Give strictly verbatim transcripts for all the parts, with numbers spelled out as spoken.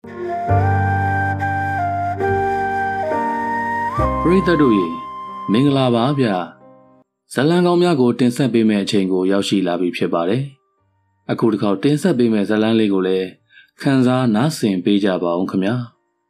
ပရိသတ်တို့ရေမင်္ဂလာပါဗျာဇလံကောင်းများကိုတင်ဆက်ပေးမယ့်အချိန်ကိုရောက်ရှိလာပြီဖြစ်ပါတယ်အခုတစ်ခါတင်ဆက်ပေးမယ့်ဇလံလေးကိုလည်းခန်းစားနားဆင်ပေးကြပါအောင်ခင်ဗျာ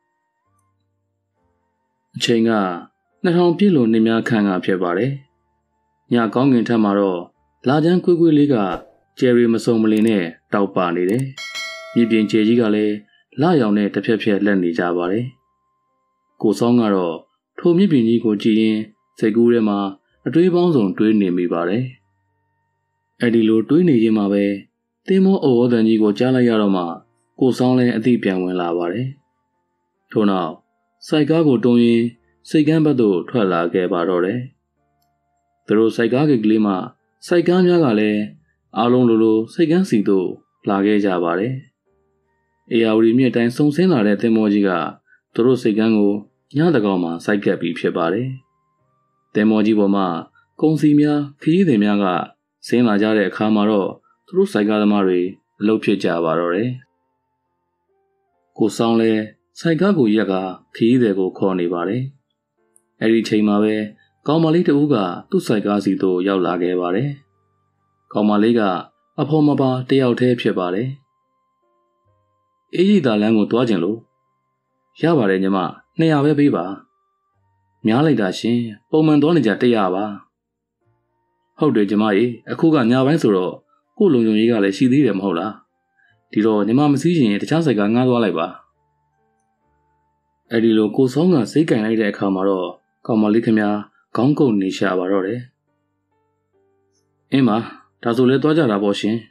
အချိန်ကနှစ်ထောင်ပြည့်လို့နေများခန့်ကဖြစ်ပါတယ်ညကောင်းကင်ထက်မှာတော့လာချမ်းကွေးကွေးလေးကကျယ်ရီမစုံမလင်နဲ့တောက်ပနေတယ်မြေပြင်ကျယ်ကြီးကလည်းလာရောင်နဲ့တစ်ဖြက်ဖြက်လက်နေကြပါတယ်ကိုဆောင်ကတော့ထိုမြစ်ပြင်ကြီးကိုကြည့်ရင်စိတ်ကူးထဲမှာအတွေးပေါင်းစုံတွေးနေမိပါတယ်။အဲဒီလိုတွေးနေခြင်းမှာပဲသင်းမောအော်တန်ကြီးကိုကြားလိုက်ရတော့မှကိုဆောင်လည်းအသိပြန်ဝင်လာပါတယ်။ထို့နောက်စိုက်ကားကိုတုံးရင်စိတ်ကန်းဘက်သို့ထွက်လာခဲ့ပါတော့တယ်။သူတို့စိုက်ကားကလေးမှစိုက်ကားများကလည်းအားလုံးလိုလိုစိတ်ကန်းစီသို့လာခဲ့ကြပါတယ်။အေယာဝတီမြစ်တိုင်းစုံဆင်းလာတဲ့သင်းမောကြီးကသူတို့စိတ်ကန်းကိုညတကောင်မှာစိုက်ကပ်ပြီးဖြစ်ပါတယ်။သင်္ဘောကြီးပေါ်မှာကုန်းစီများခရီးသည်များကဆင်းလာကြတဲ့အခါမှာတော့သူတို့စိုက်ကားသမားတွေအလုပ်ဖြစ်ကြပါတော့တယ်။ကိုဆောင်လဲစိုက်ကားကိုရက်ကခရီးသည်ကိုခေါ်နေပါတယ်။အဲဒီချိန်မှာပဲကောင်မလေးတဦးကသူ့စိုက်ကားစီသို့ရောက်လာခဲ့ပါတယ်။ကောင်မလေးကအဖော်မပါတယောက်တည်းဖြစ်ပါတယ်။အေးရီသာလန်းကိုတွားကျင်လို့ရပါတယ်ညီမနှစ်ရာပဲပေးပါများလိုက်တာရှင်ပုံမှန်သွားနေကြတစ်ရာပါဟုတ်တယ်ညီမရေအခုကညပိုင်းဆိုတော့ကို့လုံုံကြီးကလည်းရှိသေးတယ်မဟုတ်လားဒီတော့ညီမမစည်းရင်တခြားဆိုင်ကငှားသွားလိုက်ပါအဲ့ဒီလိုကိုဆောင်ကစိတ်ကင်လိုက်တဲ့အခါမှာတော့ကောင်မလေးခင်ဗျာခေါင်းကုတ်နေရှာပါတော့တယ်အင်းမဒါဆိုလဲသွားကြတာပေါ့ရှင်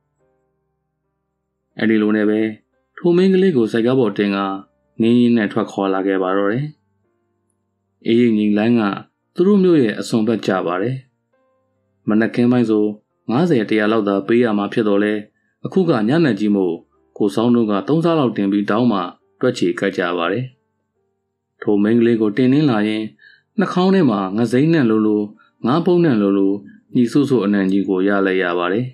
အဲ့ဒီလိုနဲ့ပဲထိုမင်းကလေးကိုစိုက်ကားပေါ်တင်ကနင်းရင်းနဲ့ထွက်ခေါ်လာခဲ့ပါတော့တယ်။အေးရင်ငိန်လိုင်းကသူတို့မျိုးရဲ့အစွန်ဘက်ကြပါတယ်။မနက်ခင်းပိုင်းဆိုငါးဆယ်တရာလောက်သာပေးရမှာဖြစ်တော့လဲအခုကညနေကြီးမို့ကိုဆောင်တို့ကသုံးစားလောက်တင်ပြီးတောင်းမှတွက်ချေကတ်ကြပါတယ်။ထိုမင်းကလေးကိုတင်နှင်းလာရင်နှာခေါင်းထဲမှာငစိမ့်နဲ့လိုလိုငါးပုံးနဲ့လိုလိုညီဆုဆုအနံကြီးကိုရလိုက်ရပါတယ်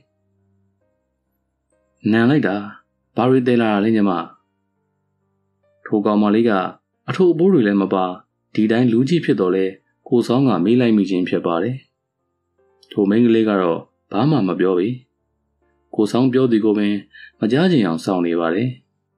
။နံလိုက်တာဘာရီတဲလာလဲညီမထိုကောင်မလေးကအထို့အပိုးတွေလည်းမပါဒီတိုင်းလူကြီးဖြစ်တော့လဲကိုဆောင်ကမေးလိုက်မိခြင်းဖြစ်ပါတယ်ထိုမင်းကလေးကတော့ဘာမှမပြောပေကိုဆောင်ပြောသည်ကိုပင်မကြားချင်အောင်စောင့်နေပါတယ်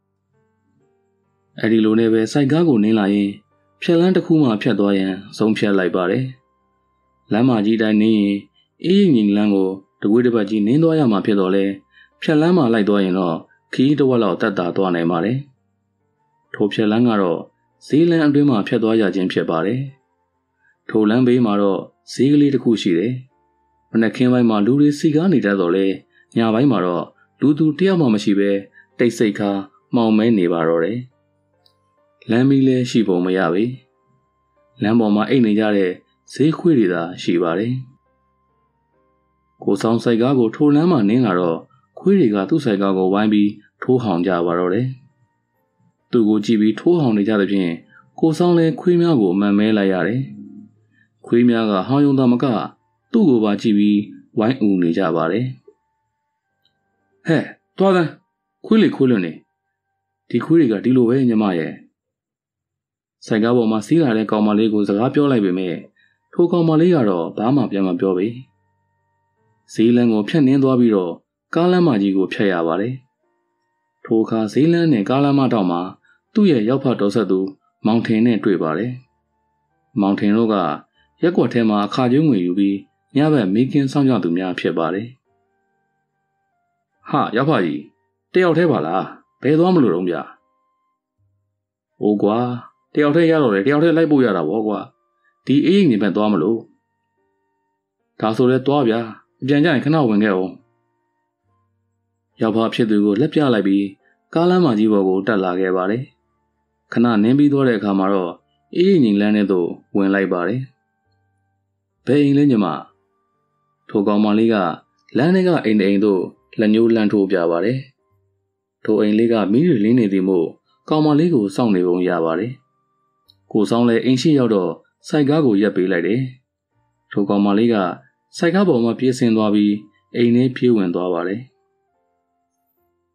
အဲဒီလိုနဲ့ပဲစိုက်ကားကိုနင်းလာရင်ဖြက်လန်းတစ်ခုမှဖြတ်သွားရန်ဆုံးဖြတ်လိုက်ပါတယ်လမ်းမကြီးတိုင်းနင်းရင်အေးငိန်လန်းကိုတကွေးတစ်ပတ်ကြီးနင်းသွားရမှာဖြစ်တော့လဲဖြက်လန်းမှလိုက်သွားရင်တော့ခီးတစ်ဝက်လောက်တက်တာသွားနိုင်ပါတယ်ထိုဖြက်လန်းကတော့ဈေးလမ်းအတွင်းမှာဖြတ်သွားရခြင်းဖြစ်ပါတယ်။ထိုလမ်းဘေးမှာတော့ဈေးကလေးတစ်ခုရှိတယ်။မနက်ခင်းပိုင်းမှာလူတွေစီကားနေတတ်တော့လေညပိုင်းမှာတော့လူသူတယောက်မှမရှိပဲတိတ်ဆိတ်ခါမှောင်မဲနေပါတော့တယ်။လမ်းမီးလည်းရှိပုံမရပေ။လမ်းပေါ်မှာအိတ်နေကြတဲ့ဈေးခွေးတွေသာရှိပါတယ်။ကိုဆောင်ဆိုင်ကားကိုထိုလမ်းမှာနင်းလာတော့ခွေးတွေကသူ့ဆိုင်ကားကိုဝိုင်းပြီးထိုးဟောင်ကြပါတော့တယ်။သူ့ကိုကြည့်ပြီးထိုးဟောင်နေကြသဖြင့်ကိုဆောင်လည်းခွေးများကိုမှန်မဲလိုက်ရတယ်။ခွေးများကဟောင်ယုံသားမကသူ့ကိုပါကြည့်ပြီးဝိုင်းအူနေကြပါတယ်။ဟဲ့တွားသန်းခွေးလေခွေးလွန်နေဒီခွေးတွေကဒီလိုပဲညီမရဲ့ဆိုင်ကားပေါ်မှာစီးလာတဲ့ကောင်မလေးကိုစကားပြောလိုက်ပေမဲ့ထိုကောင်မလေးကတော့ဘာမှပြန်မပြောပေ။ဈေးလမ်းကိုဖြတ်နှင်းသွားပြီးတော့ကားလမ်းမကြီးကိုဖြတ်ရပါတယ်။ထိုအခါဈေးလမ်းနဲ့ကားလမ်းမတောင်မှာသူ့ရဲ့ရောက်ဖတ်တော်ဆက်သူမောင်ထင်နဲ့တွေ့ပါတယ်။မောင်ထင်တို့ကရက်ကွက်ထဲမှာအခါကျုံးငွေယူပြီးညဘက်မိကင်းဆောင်ကြသူများဖြစ်ပါတယ်။ဟာရောက်ဖကြီးတယောက်တည်းပါလားဘယ်သွားမလို့တော့ဗျာ။အိုးကွာတယောက်တည်းရတော့လေတယောက်တည်းလိုက်ဖို့ရတာပေါ့ကွာ။ဒီအေးရင်နေဘက်သွားမလို့ဒါဆိုလဲသွားဗျာအပြန်ကြရင်ခဏဝင်ခဲ့အောင်။ရောက်ဖဖြစ်သူကိုလက်ပြလိုက်ပြီးကားလမ်းမကြီးပေါ်ကိုတက်လာခဲ့ပါတယ်။ခဏနင်းပြီးသွားတဲ့အခါမှာတော့အေးငိန်လန်းထဲသို့ဝင်လိုက်ပါတယ်။ဘယ်အိမ်လဲညီမထိုကောင်မလေးကလမ်းထဲကအိမ်အိမ်သို့လက်ညှိုးလန့်ထိုးပြပါတယ်။ထိုအိမ်လေးကမီးတွေလင်းနေသည်မို့ကောင်မလေးကိုစောင့်နေပုံရပါတယ်။ကိုဆောင်လည်းအိမ်ရှိရောက်တော့စိုက်ကားကိုရက်ပေးလိုက်တယ်။ထိုကောင်မလေးကစိုက်ကားပေါ်မှာပြေးဆင်းသွားပြီးအိမ်ထဲပြေးဝင်သွားပါတယ်။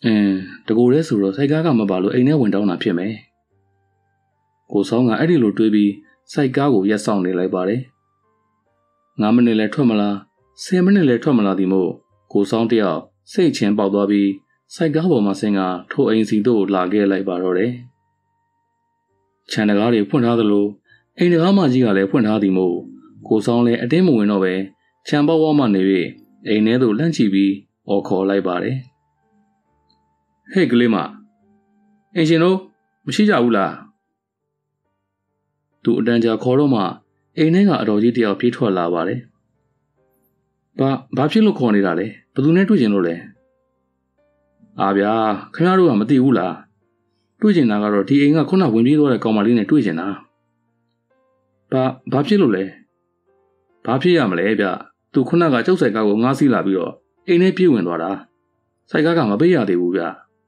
အင်းတကူရဲဆိုတော့စိုက်ကားကမပါလို့အိမ်ထဲဝင်တောင်းတာဖြစ်မယ်ကိုဆောင်ကအဲ့ဒီလိုတွေးပြီးစိုက်ကားကိုရက်ဆောင်နေလိုက်ပါတယ်ငါးမိနစ်လဲထွက်မလားဆယ်မိနစ်လဲထွက်မလားဒီမို့ကိုဆောင်တယောက်စိတ်ချင်းပေါက်သွားပြီးစိုက်ကားပေါ်မှာဆင်းကထိုအိမ်စီတို့လာခဲ့လိုက်ပါတော့တယ်ခြံတကားတွေဖွင့်ထားသလိုအိမ်တကားမကြီးကလည်းဖွင့်ထားသည်မို့ကိုဆောင်လည်းအတင်းမဝင်တော့ပဲခြံပေါက်ဝမှနေ၍အိမ်ထဲသို့လှမ်းချပြီးအော်ခေါ်လိုက်ပါတယ်ဟေ့ကလေးမအင်ရှင်တို့မရှိကြဘူးလားသူအတန်ကြာခေါ်တော့မှအိမ်ထဲကအတော်ကြီးတယောက်ပြေးထွက်လာပါတယ်ဘာဘာဖြစ်လို့ခေါ်နေတာလဲဘယ်သူနဲ့တွေ့ကျင်လို့လဲအာဗျာခင်ဗျားတို့ကမသိဘူးလားတွေ့ကျင်တာကတော့ဒီအိမ်ကခုနဝင်ပြေးသွားတဲ့ကောင်မလေးနဲ့တွေ့ကျင်တာဘာဘာဖြစ်လို့လဲဘာဖြစ်ရမလဲဗျသူခုနကကျုပ်ဆိုင်ကားကိုငားစီးလာပြီးတော့အိမ်ထဲပြေးဝင်သွားတာဆိုင်ကားကမပေးရသေးဘူးဗျ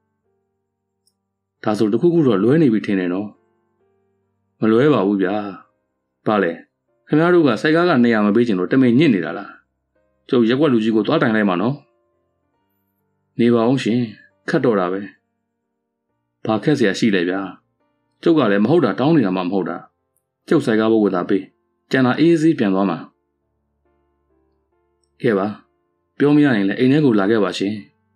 ဒါဆိုတခုခုတော့လွဲနေပြီထင်တယ်နော်မလွဲပါဘူးဗျာဘာလဲခင်ဗျားတို့ကစိုက်ကားကနေရာမပေးချင်လို့တမင်ညစ်နေတာလားကျုပ်ရက်ွက်လူကြီးကိုသွားတိုင်လိုက်မှာနော်နေပါအောင်ရှင်ခတ်တော့တာပဲဘာခက်เสียရှိလဲဗျာကျုပ်ကလည်းမဟုတ်တာတောင်းနေတာမှမဟုတ်တာကျုပ်စိုက်ကားဘုတ်ကသာပေးကျန်တာအေးအေးပြန်သွားမှာကဲပါပြောမရရင်လည်းအိမ်ထဲကိုလာခဲ့ပါရှင်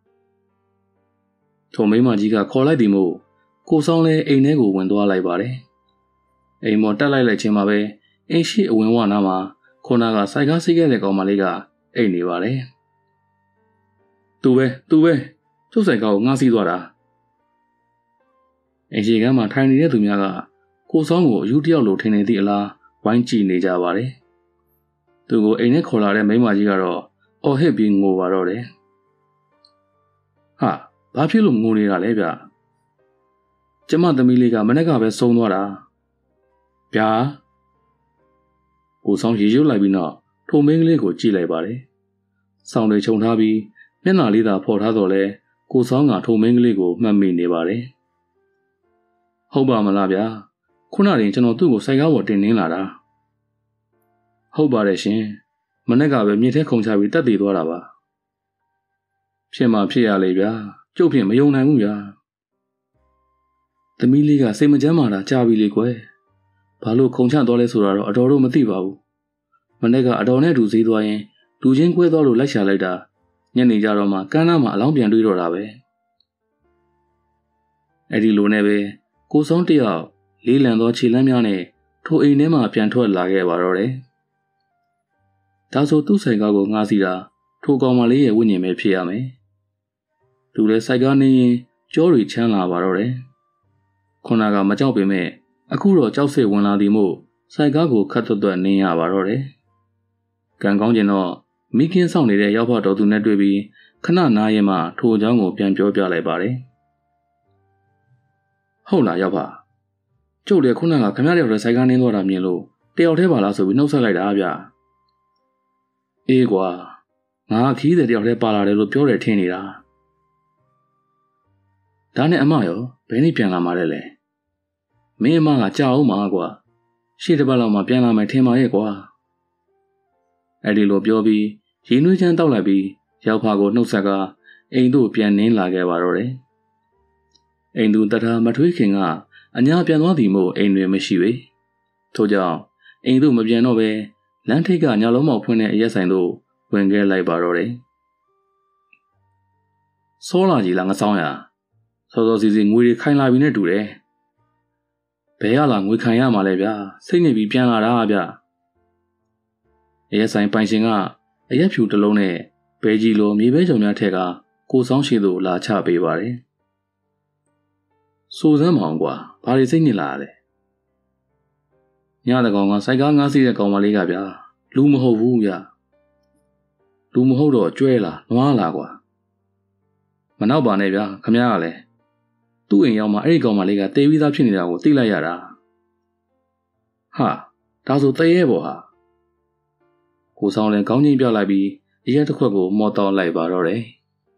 ထုံမိမကြီးကခေါ်လိုက်သည်မို့ကိုဆောင်လည်းအိမ်ထဲကိုဝင်သွားလိုက်ပါတယ်အိမ်မော်တက်လိုက်လိုက်ချင်းမှာပဲအိမ်ရှိအဝင်ဝနာမှာခုနကစိုက်ကားစီးခဲ့တဲ့ကောင်မလေးကအိတ်နေပါတယ်သူပဲသူပဲကျုပ်ဆိုင်ကားကိုငားစီးသွားတာအိမ်ရှိကမ်းမှာထိုင်နေတဲ့သူများကကိုဆောင်ကိုအယူတယောက်လိုထင်နေသည့်အလားဝိုင်းကြည့်နေကြပါတယ်သူကိုအိမ်ထဲခေါ်လာတဲ့မိန်းမကြီးကတော့အော်ဟစ်ပြီးငိုပါတော့တယ်ဟာဘာဖြစ်လို့ငိုနေတာလဲဗျကျမသမီးလေးကမနေ့ကပဲဆုံးသွားတာဗျာကိုဆောင်ရေရုပ်လိုက်ပြီးနောက်ထိုမင်းကလေးကိုကြည့်လိုက်ပါတယ်ဆောင်းတွေခြုံထားပြီးမျက်နှာလေးသာဖော်ထားတော့လဲကိုဆောင်ကထိုမင်းကလေးကိုမှတ်မိနေပါတယ်ဟုတ်ပါမလားဗျာခုနကကျွန်တော်သူ့ကိုစိုက်ကားပေါ်တင်နှင်းလာတာဟုတ်ပါတယ်ရှင်မနေ့ကပဲမြေထဲခုန်ချပြီးတက်တည်သွားတာပါဖြစ်မှဖြစ်ရလေဗျာကျုပ်ဖြင့်မယုံနိုင်ဘူးဗျာသမီးလေးကစိတ်မချမ်းမာတာကြားပြီလေကွယ်ဘာလို့ခုန်ချသွားလဲဆိုတာတော့အတော်တော့မသိပါဘူးမနေ့ကအတော်နဲ့တူစည်းသွားရင်လူချင်းကွဲသွားလို့လိုက်ရှာလိုက်တာညနေကြတော့မှကမ်းနားမှာအလောင်းပြန်တွေ့တော့တာပဲအဲ့ဒီလိုနဲ့ပဲကိုဆောင်တယောက်လေးလံသောခြေလမ်းများနဲ့ထိုအိမ်ထဲမှာပြန်ထွက်လာခဲ့ပါတော့တယ်ဒါဆိုသူ့ဆိုင်ကားကိုငားစီတာထိုကောင်မလေးရဲ့ဝိညာဉ်ပဲဖြစ်ရမယ်သူလည်းစိုက်ကားနေရင်ကြောတွေချမ်းလာပါတော့တယ်ခုနကမကြောက်ပေမဲ့အခုတော့ကြောက်စိတ်ဝင်လာသည်မို့စိုက်ကားကိုခတ်သွက်သွက်နင်းရပါတော့တယ်ကံကောင်းကျင်တော့မိခင်ဆောင်နေတဲ့ရောက်ဖတော်သူနဲ့တွေ့ပြီးခဏနားရင်မှထိုအကြောင်းကိုပြန်ပြောပြလိုက်ပါတယ်ဟုတ်လားရောက်ဖကျုပ်လည်းခုနကခမရတယောက်လည်းစိုက်ကားနင်းသွားတာမြင်လို့တယောက်တည်းပါလားဆိုပြီးနှုတ်ဆက်လိုက်တာဗျအေးကွာငါခီးတဲ့တယောက်တည်းပါလာတယ်လို့ပြောတယ်ထင်နေတာဒါနဲ့အမရောဘယ်နေ့ပြန်လာမှာလဲလဲမင်းအမကကြာအောင်မှာကွာရှေ့တစ်ပတ်လောက်မှပြန်လာမယ်ထင်ပါရဲ့ကွာအဲ့ဒီလိုပြောပြီးရေနွေးချမ်းတောက်လိုက်ပြီးရောက်ဖာကိုနှုတ်ဆက်ကအိမ်သို့ပြန်နင်းလာခဲ့ပါတော့တယ်အိမ်သူတထာမထွေးခင်ကအညာပြန်သွားသည်မို့အိမ်တွင်မရှိပေထို့ကြောင့်အိမ်သို့မပြန်တော့ပဲလမ်းထိပ်ကညလုံးမောက်ဖွင့်တဲ့အရက်ဆိုင်သို့ဝင်ခဲ့လိုက်ပါတော့တယ်စောလာကြီးလားငဆောင်းရစောစောစီစီငွေတွေခိုင်လာပြီနဲ့တူတယ်ဘယ်ရလာငွေခံရမှာလဲဗျာစိတ်နေပြီးပြန်လာတာဗျာအရက်ဆိုင်ပိုင်ရှင်ကအရက်ဖြူတစ်လုံးနဲ့ဘဲကြီးလိုမြေပဲကြုံများထက်ကကိုဆောင်ရှိသူလာချပေးပါတယ်စိုးစမ်းမအောင်ကွာဘာတွေစိတ်ညစ်လာလဲညတဲ့ကောင်ကစိုက်ကားငားစီးတဲ့ကောင်မလေးကဗျာလူမဟုတ်ဘူးဗျာလူမဟုတ်တော့ကျွဲလာနွားလာကွာမနောက်ပါနဲ့ဗျာခမရကလည်းသူ့အိမ်ရောက်မှအဲ့ဒီကောင်မလေးကတေးပြီးသားဖြစ်နေတာကိုသိလိုက်ရတာဟာဒါဆိုတရေပေါ်ဟာကိုဆောင်လည်းကောင်းချင်းပြလိုက်ပြီးအရက်တစ်ခွက်ကိုမော်တော်လိုက်ပါတော့တယ်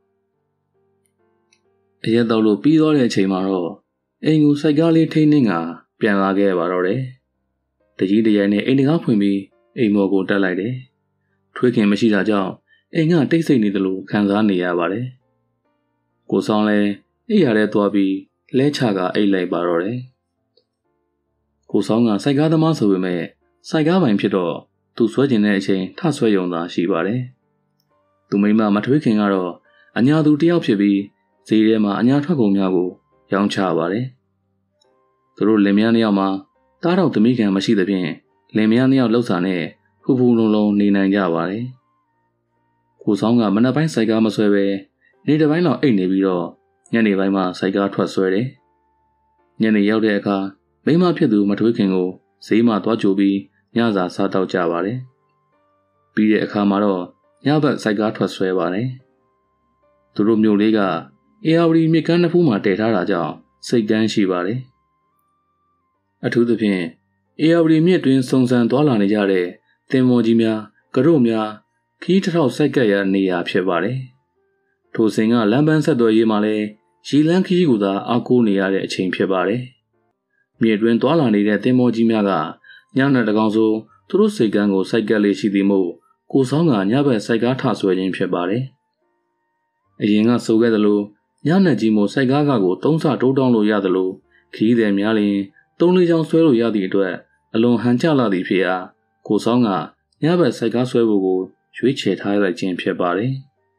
အရက်တော့လို့ပြီးသွားတဲ့အချိန်မှာတော့အိမ်ကိုစိုက်ကားလေးထိန်းနှင်းကပြန်လာခဲ့ပါတော့တယ်တကြီးတရဲနဲ့အိမ်တကားဖွင့်ပြီးအိမ်မော်ကိုတက်လိုက်တယ်ထွေးခင်မရှိတာကြောင့်အိမ်ကတိတ်ဆိတ်နေသလိုခံစားနေရပါတယ်ကိုဆောင်လဲအိပ်ရတဲ့သွားပြီးလဲချကအိတ်လိုက်ပါတော့တယ်ကိုဆောင်ကစိုက်ကားသမားဆိုပေမဲ့စိုက်ကားပိုင်ဖြစ်တော့သူဆွဲကျင်တဲ့အချိန်ထဆွဲရုံသာရှိပါတယ်သူမိမမထွေးခင်ကတော့အညာသူတယောက်ဖြစ်ပြီးဈေးထဲမှာအညာထွက်ကုန်များကိုရောင်းချပါတယ်သူတို့လင်မယားနှစ်ယောက်မှာတားတော့သမီးခံမရှိသဖြင့်လင်မယားနှစ်ယောက်လှုပ်စာနဲ့ဖူဖူလုံးလုံးနေနိုင်ကြပါတယ်ကိုဆောင်ကမနက်ပိုင်းစိုက်ကားမဆွဲပဲနေ့တစ်ပိုင်းတော့အိတ်နေပြီးတော့ညနေပိုင်းမှာစိုက်ကားထွက်ဆွဲတယ်ညနေရောက်တဲ့အခါမိမဖြစ်သူမထွေးခင်ကိုဈေးမှာသွားကြိုပြီးညစာစားတော့ကြပါတယ်ပြီးတဲ့အခါမှာတော့ညဘက်စိုက်ကားထွက်ဆွဲပါတယ်သူတို့မျိုးလေးကအေယာဝတီမြစ်ကမ်းတစ်ဖူးမှာတည်ထားတာကြောင့်စိတ်ကန်းရှိပါတယ်အထူးသဖြင့်အေယာဝတီမြစ်တွင်စုံစံသွားလာနေကြတဲ့သင်္ဘောကြီးများကရုများခီးတစ်ထောက်စိုက်ကပ်ရနေရာဖြစ်ပါတယ်ထိုစဉ်ကလမ်းပန်းဆက်သွယ်ရေးမှာလည်းရီလန်းခီးကိုသာအားကိုးနေရတဲ့အချိန်ဖြစ်ပါတယ်မြစ်တွင်သွားလာနေတဲ့သင်္ဘောကြီးများကညနေတကောင်ဆိုသူတို့စိတ်ကန်းကိုစိုက်ကပ်လေးရှိသည်မို့ကိုဆောင်ကညဘက်စိုက်ကားထဆွဲခြင်းဖြစ်ပါတယ်အရင်ကဆိုခဲ့သလိုညနေကြီးမို့စိုက်ကားကကိုသုံးဆတိုးတောင်းလို့ရသလိုခီးတယ်များရင်သုံးလေးချောင်းဆွဲလို့ရသည့်အတွက်အလွန်ဟန်ကျလာသည့်ဖြစ်အားကိုဆောင်ကညဘက်စိုက်ကားဆွဲဖို့ကိုရွေးချယ်ထားလိုက်ခြင်းဖြစ်ပါတယ်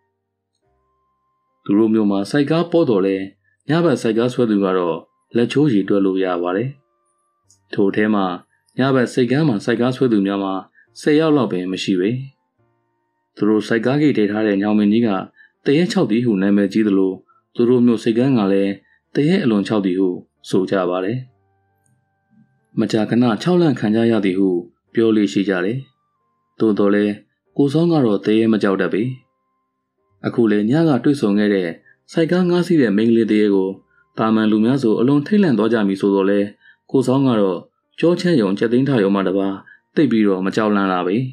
သူတို့မျိုးမှာစိုက်ကားပေါ်တော်လဲညဘက်စိုက်ကားဆွဲသူကတော့လက်ချိုးရည်တွက်လို့ရပါတယ်ထို့ထဲမှာညဘက်စိတ်ကမ်းမှာစိုက်ကားဆွဲသူများမှာဆယ်ယောက်လောက်ပဲမရှိပေသူတို့စိုက်ကားဂိတ်တည်ထားတဲ့ညောင်မင်းကြီးကတရဲ၆တီဟုနာမည်ကြီးသလိုသူတို့မျိုးစိတ်ကမ်းကလည်းတရဲအလွန်၆တီဟုဆိုကြပါတယ်မကြာခဏ၆လန့်ခံကြရသည်ဟုပြောလို့ရှိကြတယ်သို့တော်လဲကိုဆောင်ကတော့တရဲမကြောက်တတ်ပေအခုလေညကတွေ့ဆုံခဲ့တဲ့စိုက်ကားငားစီးတဲ့မိန်းကလေးတရဲကိုတာမန်လူများဆိုအလွန်ထိတ်လန့်သွားကြပြီဆိုတော့လဲကိုဆောင်ကတော့ကြောချမ်းယုံချက်သိန်းထယုံမှတပါတိတ်ပြီးတော့မကြောက်လန့်လာပေ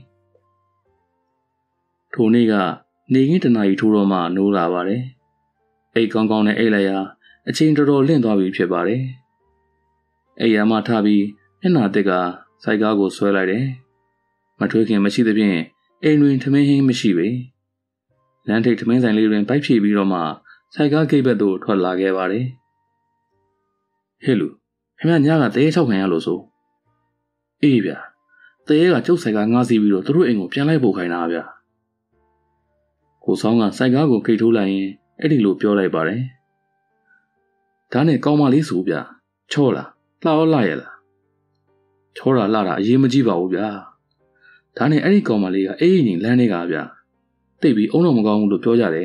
ထိုနေ့ကနေခင်းတနာရီထိုးတော့မှနိုးလာပါတယ်အိတ်ကောင်းကောင်းနဲ့အိတ်လိုက်ရာအချိန်တော်တော်လင့်သွားပြီဖြစ်ပါတယ်အိတ်ရမှထပြီးမျက်နှာတစ်ကစိုက်ကားကိုဆွဲလိုက်တယ်မထွေးခင်မရှိသဖြင့်အိမ်တွင်ထမင်းဟင်းမရှိပေလမ်းထိပ်ထမင်းဆိုင်လေးတွင်ပိုက်ဖြည့်ပြီးတော့မှစိုက်ကားဂိတ်ဘက်သို့ထွက်လာခဲ့ပါတယ်ဟဲ့လူခင်ဗျညကတရေ၆ခံရလို့ဆိုအေးဗျာတရေကကျုပ်စိုက်ကားငားစီးပြီးတော့သူတို့အိမ်ကိုပြန်လိုက်ပို့ခိုင်းတာဗျာကိုဆောင်ကစိုက်ကားကိုခိတ်ထိုးလိုက်ရင်အဲ့ဒီလိုပြောလိုက်ပါတယ်ဒါနဲ့ကောင်းမလေးဆိုဗျာချောလားလှောလှရလားချောတာလှတာအရေးမကြီးပါဘူးဗျာဒါနဲ့အဲ့ဒီကောင်းမလေးကအေးရင်လမ်းတွေကဗျာတိတ်ပြီးအုံတော့မကောင်းဘူးလို့ပြောကြတယ်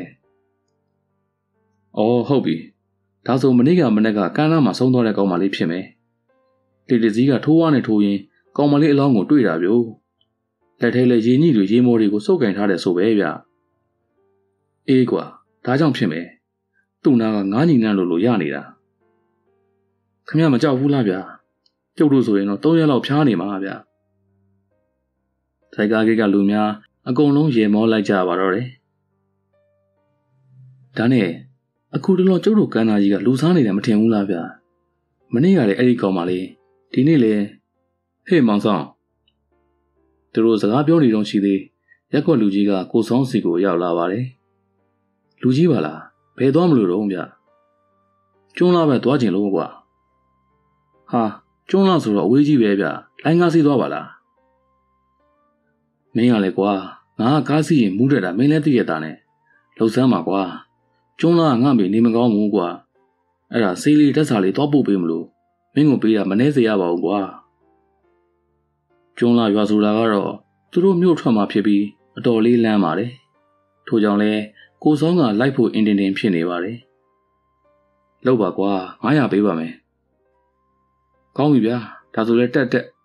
အော်ဟုတ်ပြီဒါဆိုမနေ့ကမနေ့ကကမ်းနားမှာဆုံးသွားတဲ့ကောင်းမလေးဖြစ်မယ်တေတစည်းကထိုးဝါးနဲ့ထိုးရင်ကောင်းမလေးအလောင်းကိုတွေ့တာဗျို့လက်ထဲလဲရေညှိတွေရေမော်တွေကိုစုပ်ကင်ထားတယ်ဆိုပဲဗျအေးကွာဒါကြောင့်ဖြစ်မယ်သူ့နာကငားညီနန်းလို့လို့ရနေတာခမရမကြောက်ဘူးလားဗျာကျုပ်တို့ဆိုရင်တော့သုံးရက်လောက်ဖျားနေမှာဗျာဆိုင်ကားကိကလူများအကုန်လုံးရေမောလိုက်ကြပါတော့တယ်ဒါနဲ့အခုတလောကျုပ်တို့ကန်းသားကြီးကလူစားနေတယ်မထင်ဘူးလားဗျာမနေ့ကလည်းအဲ့ဒီကောင်မလေးဒီနေ့လေဟေ့မောင်ဆောင်သူတို့စကားပြောနေတော့ရှိသေးရက်ကွက်လူကြီးကကိုဆောင်စီကိုရောက်လာပါတယ်လူကြီးပါလားဘယ်သွားမလို့တော့ဗျကျွန်းလာပဲသွားကျင်လို့ကွာဟာကျွန်းလာဆိုတော့အဝေးကြီးပဲဗျလိုင်းကားစီးသွားပါလားမင်းကလည်းကွာငါကကားစီးရင်မူးတက်တာမင်းလည်းသိရတာနဲ့လှုပ်ဆန်းပါကွာကျွန်းလာငါမေနေမကောင်းဘူးကွာအဲ့ဒါစေးလေးတက်စာလေးသွားပို့ပေးမလို့မင်းကိုပေးတာမနှဲစေရပါဘူးကွာကျွန်းလာရွာဆိုတာကတော့သူတို့မြို့ထွက်မှာဖြစ်ပြီးအတော်လေးလမ်းပါတယ်ထို့ကြောင့်လဲကိုဆောင်ကလိုက်ဖို့အင်တင်တင်ဖြစ်နေပါတယ်လောက်ပါကွာငါးရာပေးပါမယ်ကောင်းပြီဗျာဒါဆိုလဲတက်တက်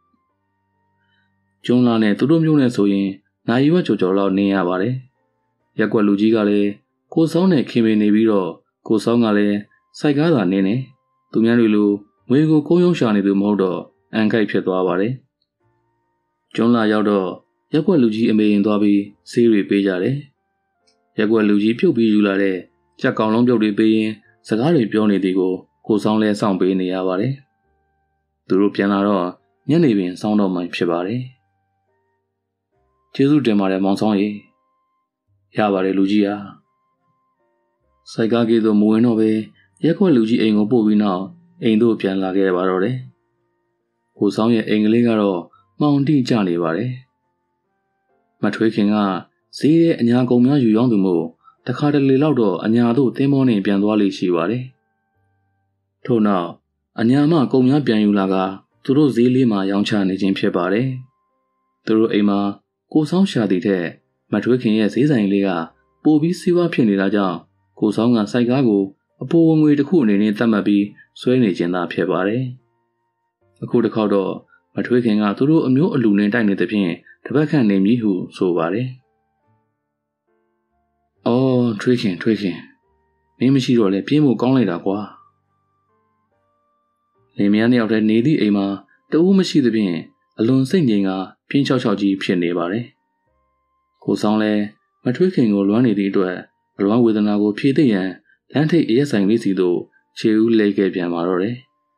ကျွန်းလာနဲ့သူတို့မျိုးနဲ့ဆိုရင်နိုင်ရွက်ကြော်ကြော်လောက်နေရပါတယ်ရက်ကွက်လူကြီးကလည်းကိုဆောင်နဲ့ခင်မင်နေပြီးတော့ကိုဆောင်ကလည်းစိုက်ကားသာနေနေသူများတွေလိုငွေကိုကိုးယုံရှာနေသူမဟုတ်တော့အန်ကိုက်ဖြစ်သွားပါတယ်ကျွန်းလာရောက်တော့ရက်ကွက်လူကြီးအမေရင်သွားပြီးဆေးတွေပေးကြတယ်ရက်ကွက်လူကြီးပြုတ်ပြီးယူလာတဲ့ကြက်ကောင်လုံးပြုတ်တွေပေးရင်စကားတွေပြောနေသည်ကိုကိုဆောင်လဲစောင့်ပေးနေရပါတယ်သူတို့ပြန်လာတော့ညနေပင်စောင်းတော့မှဖြစ်ပါတယ်ကျေးဇူးတင်ပါတယ်မောင်ဆောင်ရေရပါတယ်လူကြီးဟာစိုက်ကားကီတို့မဝင်တော့ပဲရက်ခွက်လူကြီးအိမ်ကိုပို့ပြီးနောက်အိမ်တို့ပြန်လာခဲ့ပါတော့တယ်။ကိုဆောင်ရဲ့အိမ်ကလေးကတော့မှောင်တိကျနေပါတယ်။မထွေးခင်ကဈေးရဲ့အညာကုန်များယူရောက်သူမို့တခါတလေလောက်တော့အညာတို့တင်းမောနဲ့ပြန်သွားလိမ့်ရှိပါတယ်။ထို့နောက်အညာမှကုန်များပြန်ယူလာကသူတို့ဈေးလေးမှာရောင်းချနေခြင်းဖြစ်ပါတယ်။သူတို့အိမ်မှာကိုဆောင်ရှာသည်ထက်မထွေးခင်ရဲ့ဈေးဆိုင်လေးကပိုပြီးစီးပွားဖြစ်နေတာကြောင့်ကိုဆောင်ကစိုက်ကားကိုအပိုဝင်ငွေတစ်ခုအနေနဲ့သတ်မှတ်ပြီးဆွဲနေခြင်းသာဖြစ်ပါတယ်။အခုတစ်ခေါက်တော့မထွေးခင်ကသူတို့အမျိုးအလူနဲ့တိုက်နေသဖြင့်တပတ်ခန့်နေမည်ဟုဆိုပါတယ်။အော်ထွေးခင်ထွေးခင်မင်းမရှိတော့လဲပြင်းဖို့ကောင်းလိုက်တာကွာ။လင်မယားနှစ်ယောက်တည်းနေသည့်အိမ်မှာတဦးမရှိသဖြင့်အလွန်စိတ်ငြိမ်ကပြင်းချောက်ချောက်ကြီးဖြစ်နေပါတယ်။ကိုဆောင်လဲမထွေးခင်ကိုလွမ်းနေသည့်အတွက်အလွမ်းဝေဒနာကိုဖြည့်သိရန်လမ်းထိပ်အရက်ဆိုင်လေးစီသို့ခြေဦးလဲခဲ့ပြန်ပါတော့တယ်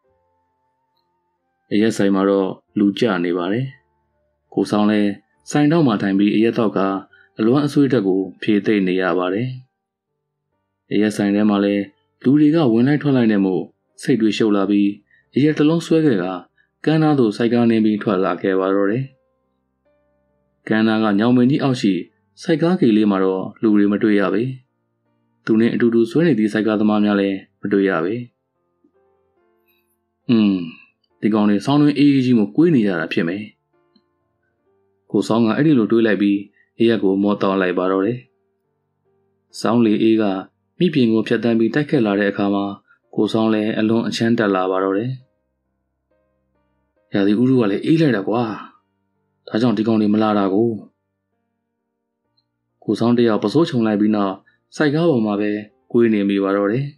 ။အရက်ဆိုင်မှာတော့လူကျနေပါတယ်။ကိုဆောင်လဲဆိုင်တော့မှထိုင်ပြီးအရက်တော့ကအလွမ်းအဆွေးတက်ကိုဖြည့်သိနေရပါတယ်။အရက်ဆိုင်ထဲမှာလဲလူတွေကဝင်လိုက်ထွက်လိုက်နေမှုစိတ်တွေရှုပ်လာပြီးအရက်တစ်လုံးဆွဲခဲ့ကကန်းသားသို့စိုက်ကားနေပြီးထွက်လာခဲ့ပါတော့တယ်။ကန်းသားကညောင်မင်းကြီးအောက်ရှိစိုက်ကားကီလေးမှာတော့လူတွေမတွေ့ရပေ။သူနဲ့အတူတူဆွဲနေသည့်စိုက်ကားသမားများလည်းမတွေ့ရပေ။อืมဒီကောင်တွေဆောင်းတွင်းအေးအေးကြီးမှကွေးနေကြတာဖြစ်မယ်။ကိုဆောင်းကအဲ့ဒီလိုတွေးလိုက်ပြီးအရက်ကိုမောတောင်းလိုက်ပါတော့တယ်။ဆောင်းလေအေးကမိပြင်ကိုဖြတ်တန်းပြီးတိုက်ခတ်လာတဲ့အခါမှာကိုဆောင်းလည်းအလွန်အချမ်းတက်လာပါတော့တယ်။ရာသီဥတုကလည်းအေးလိုက်တာကွာ။ဒါကြောင့်ဒီကောင်တွေမလာတာကိုကိုဆောင်တယောက်ပစိုးချုံလိုက်ပြီးနောက်စိုက်ကားပေါ်မှာပဲကွေးနေမိပါတော့တယ်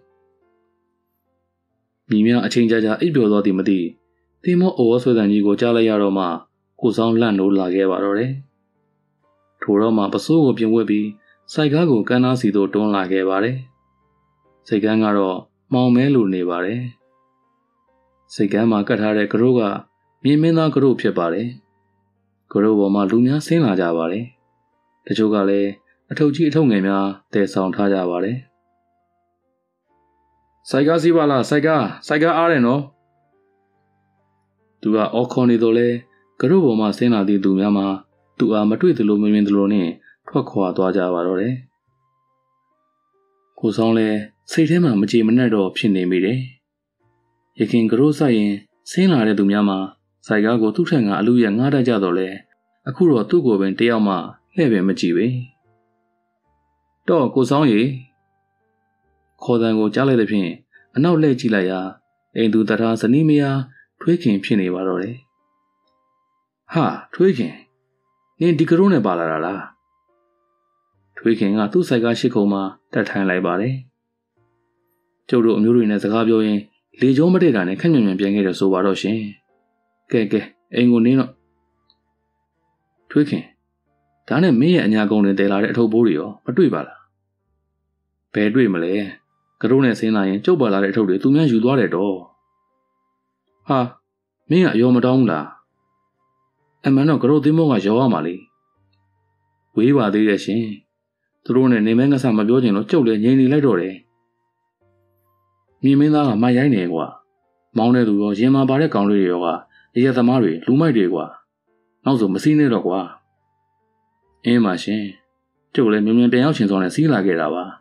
။မိမအချိန်ကြာကြာအိပ်ပျော်သွားသည်မသိသင်မောအော်ဆွဲတန်ကြီးကိုကြားလိုက်ရတော့မှကိုဆောင်လန့်လို့လာခဲ့ပါတော့တယ်။ထိုတော့မှပစိုးကိုပြင်ဝက်ပြီးစိုက်ကားကိုကန်းသားစီသို့တွန်းလာခဲ့ပါတယ်။စိတ်ကန်းကတော့မောင်မဲလိုနေပါတယ်။စိတ်ကန်းမှာကတ်ထားတဲ့ကရိုးကမြင်းမင်းသားကရိုးဖြစ်ပါတယ်။ကရိုးပေါ်မှာလူများဆင်းလာကြပါတယ်။တချို့ကလည်းအထုပ်ကြီးအထုပ်ငယ်များတည်ဆောင်ထားကြပါတယ်။စိုက်ကားစီးပါလားစိုက်ကားစိုက်ကားအားတယ်နော်။သူကအော်ခေါ်နေတော့လဲကရုပေါ်မှာဆင်းလာသည့်သူများမှာသူအားမတွေ့သလိုမမြင်သလိုနဲ့ထွက်ခွာသွားကြပါတော့တယ်။ကိုဆောင်လဲစိတ်ထဲမှာမကြေမနက်တော့ဖြစ်နေမိတယ်။ရခင်ကရုဆိုင်ရင်ဆင်းလာတဲ့သူများမှာစိုက်ကားကိုသူ့ထက်ကအလူရငားတတ်ကြတော့လဲအခုတော့သူ့ကိုပင်တယောက်မှလှည့်ပင်မကြည့်ပဲတော့ကိုဆောင်ရီခေါ်တန်ကိုကြားလိုက်တဲ့ဖြင့်အနောက်လှည့်ကြည့်လိုက်ရာအိမ်သူတထားဇနီးမယားထွေးခင်ဖြစ်နေပါတော့တယ်ဟာထွေးခင်နင်ဒီကရုနဲ့ပါလာတာလားထွေးခင်ကသူ့ဆိုင်ကားရှိခုံမှာတက်ထိုင်လိုက်ပါတယ်ကျုပ်တို့အမျိုးတွေနဲ့စကားပြောရင်လေကျုံးမတည့်တာနဲ့ခက်ညံ့ညံ့ပြန်ခဲ့တယ်ဆိုပါတော့ရှင်ကဲကဲအိမ်ကိုနင်းတော့ထွေးခင်ဒါနဲ့မင်းရဲ့အညာကုန်တွေတဲလာတဲ့အထုပ်ဘိုးတွေရောမတွေ့ပါလားဘယ်တွေ့မလဲကရုနဲ့ဆင်းလာရင်ကျုပ်ပါလာတဲ့အထုပ်တွေသူများယူသွားတယ်တော့ဟာမင်းကအယောမတောင်းဘူးလားအမှန်တော့ကရုသင်းမောကရောရမှာလေဝေးပါသေးရဲ့ရှင်သူတို့နဲ့နေမဲငါဆမပြောချင်တော့ကျုပ်လည်းငြိမ်နေလိုက်တော့တယ်မြင်းမင်းသားကမိုက်ရိုင်းနေကွာမောင်းတဲ့သူရောရင်မာပါတဲ့ကောင်တွေရောကရရသမားတွေလူမိုက်တွေကွာနောက်ဆိုမစည်းနေတော့ကွာအင်းပါရှင်ကျုပ်လည်းမြင်မြင်ပြန်ရောက်ချင်စောနဲ့စီးလာခဲ့တာပါ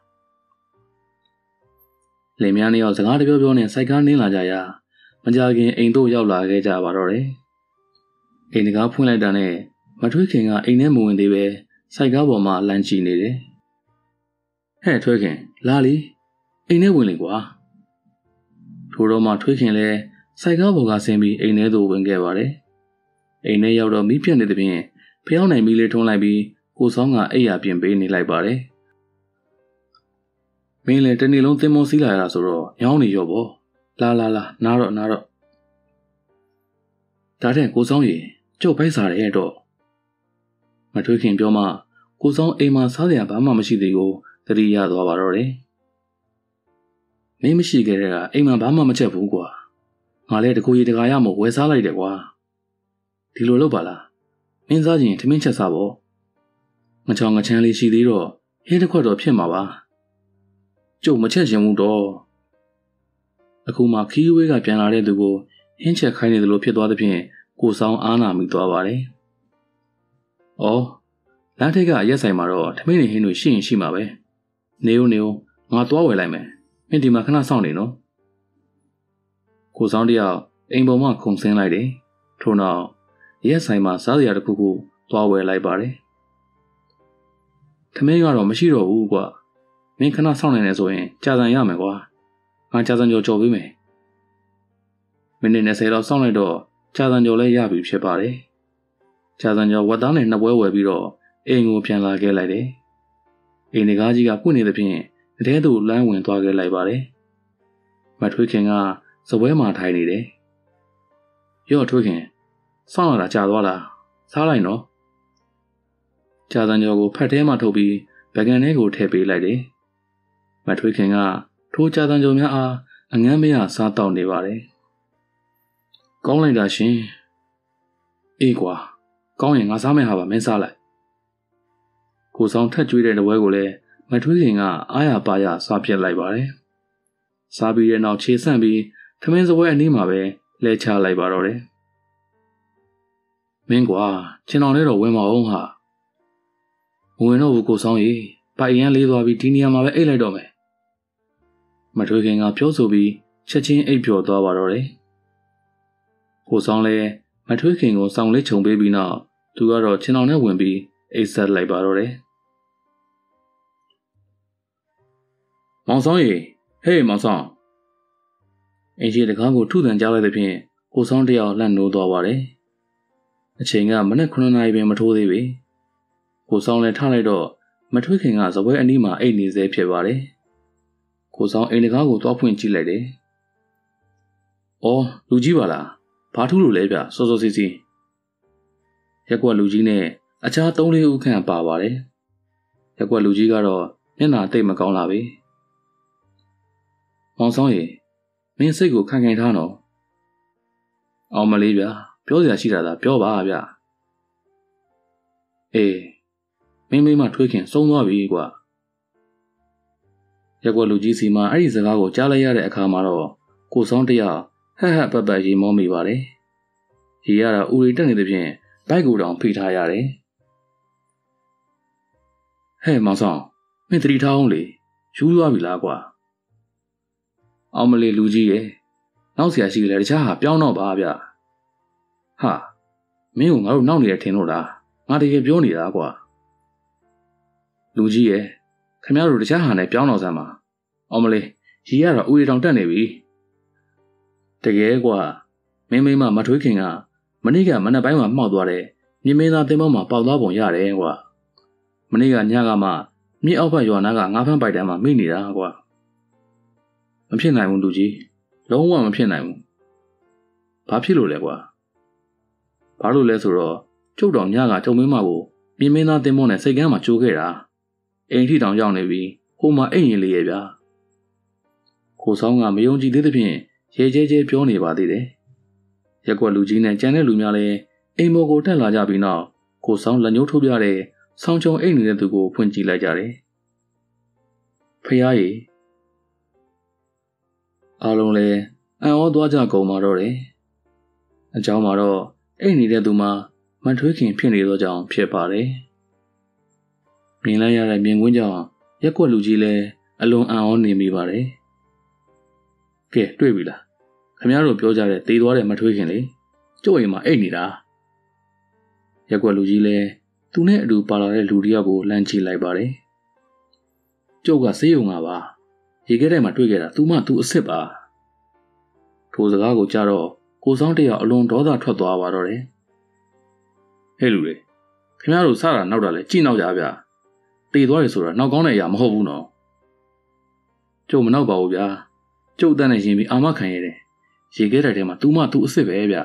လင်မယားနှစ်ယောက်စကားတပြောပြောနဲ့စိုက်ကားနင်းလာကြရာမကြခင်အိမ်တို့ရောက်လာခဲ့ကြပါတော့တယ်အိမ်တကားဖွင့်လိုက်တာနဲ့မထွေးခင်ကအိမ်ထဲမဝင်သေးပဲစိုက်ကားပေါ်မှာလမ်းကြည့်နေတယ်ဟဲ့ထွေးခင်လာလီအိမ်ထဲဝင်လေကွာထိုတော့မှထွေးခင်လည်းစိုက်ကားပေါ်ကဆင်းပြီးအိမ်ထဲသို့ဝင်ခဲ့ပါတယ်အိမ်ထဲရောက်တော့မိပြက်နေတဲ့ဖြင့်ဖျောင်းနိုင်မီလေးထုံးလိုက်ပြီးကိုဆောင်ကအိပ်ယာပြင်ပေးနေလိုက်ပါတယ်မင်းလည်းတနေ့လုံးသင်မောစီးလာရတာဆိုတော့ညောင်းနေရောပေါ့လာလာလာနားတော့နားတော့ဒါတဲ့ကိုဆောင်ရေကျုပ်ပိုက်စားတယ်တော့မထွေးခင်ပြောမှကိုဆောင်အိမ်မှာစားစရာဘာမှမရှိသေးကိုသတိရသွားပါတော့တယ်မင်းမရှိခဲ့တဲ့ကအိမ်မှာဘာမှမချက်ဘူးကွာငါလည်းတကူရီတကာရမို့ဝယ်စားလိုက်တယ်ကွာဒီလိုလုပ်ပါလားမင်းစားခြင်းထမင်းချက်စားပေါ့ငချောင်းငချမ်းလေးရှိသေးတော့ဟင်းတစ်ခွက်တော့ဖြစ်မှာပါကျုပ်မချက်ချင်ဘူးတော့အခုမှခီးဝေးကပြန်လာတဲ့သူကိုဟင်းချက်ခိုင်းနေသလိုဖြစ်သွားသဖြင့်ကိုဆောင်အားနာမိသွားပါတယ်။အော်လမ်းထိပ်ကအရက်ဆိုင်မှာတော့ထမင်းနေဟင်းတွေရှိရင်ရှိမှာပဲ။နေဦးနေဦးငါသွားဝယ်လိုက်မယ်။မင်းဒီမှာခဏစောင့်နေနော်။ကိုဆောင်တယောက်အိမ်ပေါ်မှာခုန်ဆင်းလိုက်တယ်။ထို့နောက်ရက်ဆိုင်မှာစားစရာတစ်ခုခုသွားဝယ်လိုက်ပါတယ်။ထမင်းကတော့မရှိတော့ဘူးကွာ။မင်းခဏစောင့်နေနေဆိုရင်ကြာစံရမယ်ကွာ။ငါကြာစံကြော်ကြော်ပေးမယ်။မိနစ်၂၀လောက်စောင့်လိုက်တော့ကြာစံကြော်လည်းရပြီဖြစ်ပါတယ်။ကြာစံကြော်ဝက်သားနဲ့နှစ်ပွဲဝယ်ပြီးတော့အိမ်ကိုပြန်လာခဲ့လိုက်တယ်။အိမ်ကားကြီးကပွင့်နေသဖြင့်အထဲသို့လမ်းဝင်သွားခဲ့လိုက်ပါတယ်။မထွေးခင်ကစပွဲမှာထိုင်နေတယ်။ရော့ထွေးခင်စောင့်ရတာကြာသွားလားစားလိုက်နော်။ကြာစံကြော်ကိုဖတ်ထဲမှာထုတ်ပြီးဗကန်ထဲကိုထည့်ပေးလိုက်တယ်။မထွေးခင်ကထိုးကြာစံကြော်များအားအငမ်းမရစားတောက်နေပါတယ်။ကောင်းလိုက်တာရှင်။အေးကွာကောင်းရင်ငါစားမယ်ဟာပါမင်းစားလိုက်။ကိုဆောင်ထက်ကျွေးတဲ့တပွဲကိုလည်းမထွေးခင်ကအားရပါရစားပြစ်လိုက်ပါတယ်။စားပြီးတဲ့နောက်ခြေဆန့်ပြီးထမင်းစပွဲအနီးမှာပဲလဲချလိုက်ပါတော့တယ်။မင်းကွာချင်းတော်လေးတော့ဝင်မအောင်ဟာ။ဝင်တော့ဘူးကိုဆောင်ကြီးပိုင်ရန်လေးသွားပြီးဒီနေရာမှာပဲအိတ်လိုက်တော့မယ်။မထွေးခင်ကပြောဆိုပြီးချက်ချင်းအိပ်ပျော်သွားပါတော့တယ်။ကိုဆောင်လည်းမထွေးခင်ကိုစောင်းလေးခြုံပေးပြီးနောက်သူကတော့ချင်းတော်နဲ့ဝင်ပြီးအိတ်ဆက်လိုက်ပါတော့တယ်။မောင်ဆောင်ကြီးဟေးမောင်ဆောင်အင်ကြီးတကားကိုထုထန်ကြားလိုက်တဲ့ဖြင့်ကိုဆောင်တယောက်လှန့်နိုးသွားပါတယ်။အချိန်ကမနက်ခုနှစ်နာရီပင်မထိုးသေးပေ။ကိုဆောင်လည်းထလိုက်တော့မထွေးခင်ကစပွဲအနီးမှာအိတ်နေသေးဖြစ်ပါတယ်။ကိုဆောင်အိမ်တကားကိုသွားဖွင့်ကြည့်လိုက်တယ်။အော်လူကြီးပါလား။ဘာထူးလို့လဲဗျစောစောစီစီ။ရက်ကွက်လူကြီးနဲ့အခြားသုံးလေးဦးခန့်ပါပါတယ်။ရက်ကွက်လူကြီးကတော့မျက်နှာတိတ်မကောင်းလာပြီ။မောင်ဆောင်ရေမင်းစိတ်ကိုခံခံထားနော်။အောင်မလေးဗျာပြောစရာရှိတာသာပြောပါဗျာ။အေးမင်းမိမထွေးခင်ဆုံးသွားပြီကွာ။ရက်ကွက်လူကြီးစီမှာအဲ့ဒီစကားကိုကြားလိုက်ရတဲ့အခါမှာတော့ကိုဆောင်တယောက်ဟက်ဟက်ပတ်ပတ်ရေမောမိပါတယ်။ရေရတာဦးရီတက်နေတဲ့ဖြင့်ဘိုက်ကိုတောင်ဖိထားရတယ်။ဟဲ့မောင်ဆောင်မင်းသတိထားအောင်လေယူသွားပြီလားကွာအောင်မလေးလူကြီးရဲ့နောက်ဆရာရှိလေတခြားဟာပြောင်းတော့ပါဗျဟာမင်းကငါတို့နောက်နေရထင်လို့လားငါတကယ်ပြောနေတာကွာလူကြီးရဲ့ခင်ဗျားတို့တခြားဟာနဲ့ပြောင်းတော့စမ်းပါအောင်မလေးရီကတော့ဦးရီတောင်တက်နေပြီတကယ်ကွာမင်းမိမမထွေးခင်ကမနေ့ကမနက်ပိုင်းမှာမှောက်သွားတဲ့မြင်းမင်းသားတင်မောမှာပေါက်သွားပုံရတယ်ကွာမနေ့ကညကမှမြစ်အောက်ဘက်ရွာနားကငါးဖမ်းပိုက်တန်းမှာမိနေတာကွာမဖြစ်နိုင်ဘူးလူကြီးလုံးဝမဖြစ်နိုင်ဘူးဘာဖြစ်လို့လဲကွာဘာလို့လဲဆိုတော့ကျုပ်တော်ညကကျုံမင်းမကိုမြင်းမင်းသားတင်မောနဲ့စိတ်ကမ်းမှာကျိုးခဲ့တာအိမ်ထိတောင်ရောက်နေပြီဟိုမှာအိမ်ရင်လေးရဲ့ဗျာကိုဆောင်ကမယုံကြည်သေးသဖြင့်ရေကျဲကျဲပြောနေပါသေးတယ်ရက်ကွက်လူကြီးနဲ့ကြံတဲ့လူများလည်းအိမ်မော်ကိုတက်လာကြပြီးနောက်ကိုဆောင်လက်ညှိုးထိုးပြတဲ့ဆောင်းချုံအိမ်နေတဲ့သူကိုဖွင့်ကြည့်လိုက်ကြတယ်ဖယားကြီးအားလုံးလည်းအံ့ဩသွားကြကုန်ပါတော့တယ်အเจ้าမှာတော့အိမ်နေတဲ့သူမှာမထွေးခင်ဖြစ်နေသောကြောင့်ဖြစ်ပါတယ်မြင်လိုက်ရတဲ့မြင်ကွင်းကြောင့်ရက်ကွက်လူကြီးလည်းအလွန်အံ့ဩနေမိပါတယ်ကဲတွေ့ပြီလားခင်ဗျားတို့ပြောကြတဲ့တေးသွားတဲ့မထွေးခင်လေကျုပ်အိမ်မှာအိတ်နေတာရက်ကွက်လူကြီးလည်းသူနဲ့အတူပါလာတဲ့လူတယောက်ကိုလှမ်းကြည့်လိုက်ပါတယ်ကျုပ်ကဆေးရုံကပါရေခဲထဲမှာတွေ့ခဲ့တာသူမှသူအစ်စ်ပါထိုစကားကိုကြားတော့ကိုဆောင်တယောက်အလွန်ဒေါသထွက်သွားပါတော့တယ်ဟဲ့လူတွေခင်ဗျားတို့စားတာနောက်တာလဲကြည့်နောက်ကြဗျာတေးသွားရဆိုတာနောက်ကောင်းတဲ့အရာမဟုတ်ဘူးနော်ကျုပ်မနောက်ပါဘူးဗျာကျုပ်တန်းနဲ့ရင်ပြီးအာမခံရတယ်ရေခဲတိုက်ထဲမှာသူမှသူအစ်စ်ပဲဗျ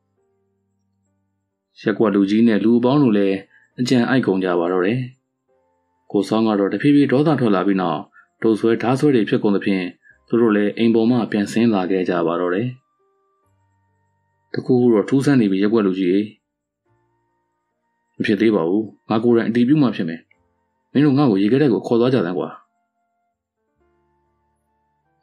ရက်ကွက်လူကြီးနဲ့လူအပေါင်းတို့လည်းအကြံအိုက်ကုန်ကြပါတော့တယ်ကိုဆောင်ကတော့တဖြည်းဖြည်းဒေါသထွက်လာပြီးနောက်ဒုဆွဲဓာဆွဲတွေဖြစ်ကုန်သဖြင့်သူတို့လည်းအိမ်ပေါ်မှပြန်ဆင်းလာခဲ့ကြပါတော့တယ်တကူတော့ထူးဆန်းနေပြီရက်ကွက်လူကြီးမဖြစ်သေးပါဘူးငါကိုယ်တိုင်အတီးပြုမှဖြစ်မယ်မင်းတို့ငါ့ကိုရေခဲတိုက်ကိုခေါ်သွားကြတယ်ကွာ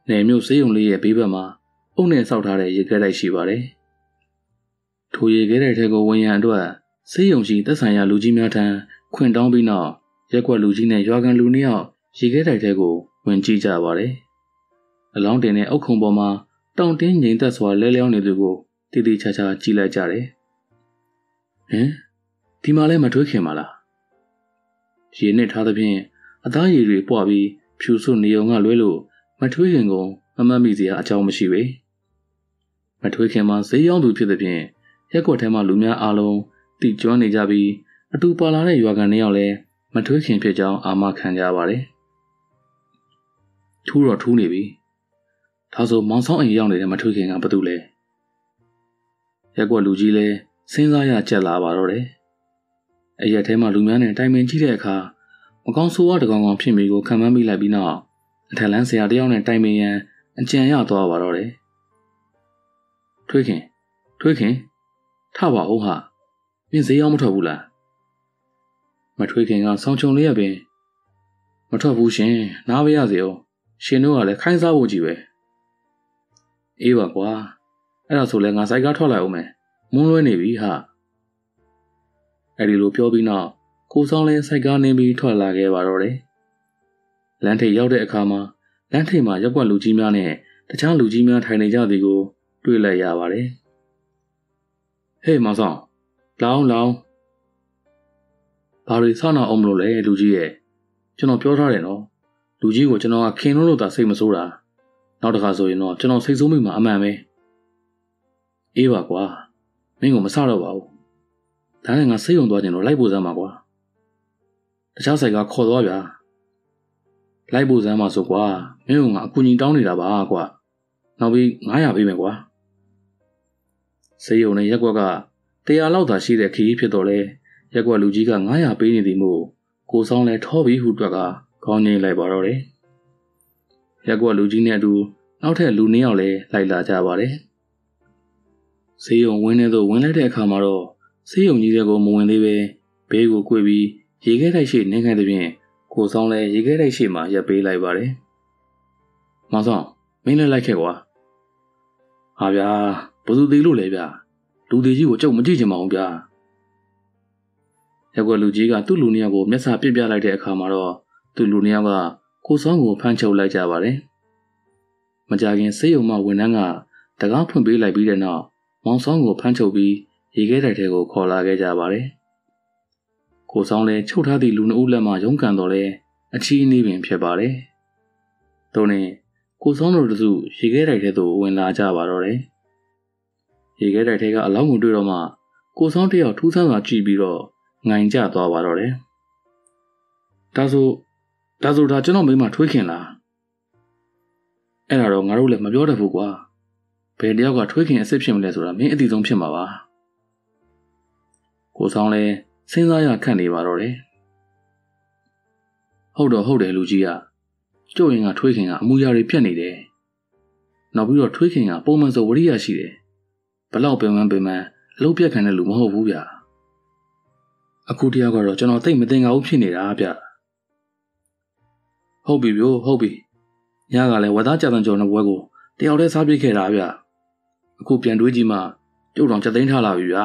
နယ်မြို့စေးရုံလေးရဲ့ဘေးဘက်မှာအုပ်နဲ့ဆောက်ထားတဲ့ရေခဲတိုက်ရှိပါတယ်။ထိုရေခဲတိုက်ထဲကိုဝင်ရန်အတွက်စေးရုံရှိသက်ဆိုင်ရာလူကြီးများထံခွင့်တောင်းပြီးနောက်ရက်ကွက်လူကြီးနဲ့ရွာကန်လူနှစ်ယောက်ရေခဲတိုက်ထဲကိုဝင်ကြည့်ကြပါတယ်။အလောင်းတင်တဲ့အုပ်ခုံပေါ်မှာတောင်တင်းငိမ်သက်စွာလဲလျောင်းနေသူကိုတည်တည်ချာချာကြည့်လိုက်ကြတယ်။ဟင်ဒီမှာလဲမထွေးခင်ပါလား။ရေနဲ့ထားသဖြင့်အသားရည်တွေပွားပြီးဖြူစွနေုံကလွဲလို့မထွေးခင်ကမမတ်မိစရာအကြောင်းမရှိပဲ။မထွေးခင်မှာဈေးရောက်သူဖြစ်သဖြင့်ရက်ကွက်ထဲမှာလူများအားလုံးတိကျွမ်းနေကြပြီးအတူပါလာတဲ့ရွာကန်နှစ်ယောက်လည်းမထွေးခင်ဖြစ်ကြောင်းအာမခံကြပါတယ်။ထူးတော့ထူးနေပြီ။ဒါဆိုမောင်ဆောင်အိမ်ရောက်နေတဲ့မထွေးခင်ကဘာတူလဲ။ရက်ကွက်လူကြီးလည်းစဉ်းစားရကြက်လာပါတော့တယ်။အရက်ထဲမှာလူများနဲ့တိုင်ပင်ကြည့်တဲ့အခါမကောင်းဆိုးဝါးတကောင်ကောင်ဖြစ်မိကိုခံမှန်းမိလိုက်ပြီးနောက်အထက်လန်းဆရာတယောက်နဲ့တိုင်ပင်ရန်အကြံရသွားပါတော့တယ်။ထွေးခင်ထွေးခင်ထပါဦးဟာမင်းဈေးရောက်မထွက်ဘူးလား။မထွေးခင်ကဆောင်းချုံလေးရပင်မထွက်ဘူးရှင်နားမရစေအောင်ရှင်တို့ကလည်းခိုင်းစားဖို့ကြီးပဲ။အေးပါကွာအဲ့ဒါဆိုလဲငါစိုက်ကားထွက်လိုက်အောင်မယ်မွန်းလွဲနေပြီဟာ။အဲ့ဒီလိုပြောပြီးနောက်ကိုဆောင်လဲစိုက်ကားနေပြီးထွက်လာခဲ့ပါတော့တယ်။လမ်းထိပ်ရောက်တဲ့အခါမှာလမ်းထိပ်မှာရက်ကွက်လူကြီးများနဲ့တခြားလူကြီးများထိုင်နေကြသည်ကိုတွေ့လိုက်ရပါတယ်။ဟေးမောင်ဆောင်လောင်းလောင်းဘာတွေဆောင်းအောင်အောင်မလို့လဲလူကြီးရဲ့ကျွန်တော်ပြောထားတယ်နော်လူကြီးကိုကျွန်တော်ကခင်လို့လို့သာစိတ်မဆိုးတာနောက်တစ်ခါဆိုရင်တော့ကျွန်တော်စိတ်ဆိုးမိမှာအမှန်ပဲအေးပါကွာမင်းကိုမဆတော့ပါဘူးဒါနဲ့ငါစိတ်ယုံသွားခြင်းတော့လိုက်ပို့စမ်းပါကွာတခြားဆိုင်ကခေါ်သွားဗျာလိုက်ပို့စမ်းပါဆိုကွာမင်းကငါအကူကြီးတောင်းနေတာပါကွာနောက်ပြီးငါးရာပေးမယ်ကွာစိတ်ယုံနဲ့ရက်ကွက်ကတရားလောက်သာရှိတဲ့ခရီးဖြစ်တော့လေရက်ကွက်လူကြီးကငါးရာပေးနေသည်မို့ကိုဆောင်လဲထောပြီးဟူတွက်ကခေါင်းငိမ့်လိုက်ပါတော့တယ်ရက်ကွက်လူကြီးနဲ့အတူနောက်ထပ်လူနှစ်ယောက်လည်းလိုက်လာကြပါတယ်ဆေးရုံဝင်းထဲသို့ဝင်လိုက်တဲ့အခါမှာတော့ဆေးရုံကြီးတွေကိုမဝင်သေးပဲဘေးကိုကွေ့ပြီးရေခဲတိုက်ရှိနေခဲ့တဲ့ဖြင့်ကိုဆောင်လဲရေခဲတိုက်ရှိမှရပ်ပေးလိုက်ပါတယ်မောင်ဆောင်မင်းလည်းလိုက်ခဲ့ကွာဟာဗျာဘယ်သူသေးလို့လဲဗျာလူသေးကြီးကိုကြုံမကြည့်ချင်ပါဘူးဗျာရက်ကွက်လူကြီးကသူ့လူနှစ်ယောက်ကိုမျက်စာပစ်ပြလိုက်တဲ့အခါမှာတော့သူ့လူနှစ်ယောက်ကကိုဆောင်ကိုဖမ်းချုပ်လိုက်ကြပါတယ်မကြခင်ဆေးရုံမှဝန်ထမ်းကတကားဖွင့်ပေးလိုက်ပြီးတဲ့နောက်မောင်ဆောင်ကိုဖမ်းချုပ်ပြီးရေခဲတိုက်ထဲကိုခေါ်လာခဲ့ကြပါတယ်ကိုဆောင်လည်းချုပ်ထားသည့်လူနှစ်ဦးလက်မှရုန်းကန်တော်လဲအချီးအနှီးပင်ဖြစ်ပါတယ်တို့နဲ့ကိုဆောင်တို့တို့ရေခဲတိုက်ထဲသို့ဝင်လာကြပါတော့တယ်ရေခဲတိုက်ထဲကအလောင်းကိုတွေ့တော့မှကိုဆောင်တယောက်ထူးဆန်းစွာကြည့်ပြီးတော့ငိုင်ကျသွားပါတော့တယ်ဒါဆိုဒါဆိုဒါကျွန်တော်မိမထွေးခင်လားအဲ့ဒါတော့ငါတို့လည်းမပြောတတ်ဘူးကွာဘယ်တယောက်ကထွေးခင်အစ်စ်ဖြစ်မလဲဆိုတာမင်းအသိဆုံးဖြစ်မှာပါကိုဆောင်လည်းစဉ်းစားရခန့်နေပါတော့တယ်ဟုတ်တော့ဟုတ်တယ်လူကြီးကကျုပ်ရင်ကထွေးခင်ကအမူအရာတွေပြတ်နေတယ်နောက်ပြီးတော့ထွေးခင်ကပုံမှန်ဆိုဝရိယရှိတယ်ဘလောက်ပင်ပန်းပင်ပန်းအလုပ်ပြတ်ခံတဲ့လူမဟုတ်ဘူးဗျာအခုတယောက်ကတော့ကျွန်တော်သိမသိငါဘူးဖြစ်နေတာဗျဟုတ်ပြီဗျို့ဟုတ်ပြီညကလည်းဝသားကြတဲ့ကြော်တဲ့ဘွဲကိုတယောက်တည်းစားပြစ်ခဲ့တာဗျအခုပြန်တွေးကြည့်မှကျုပ်တော်ချက်သိမ်းထားလာပြီဗျာ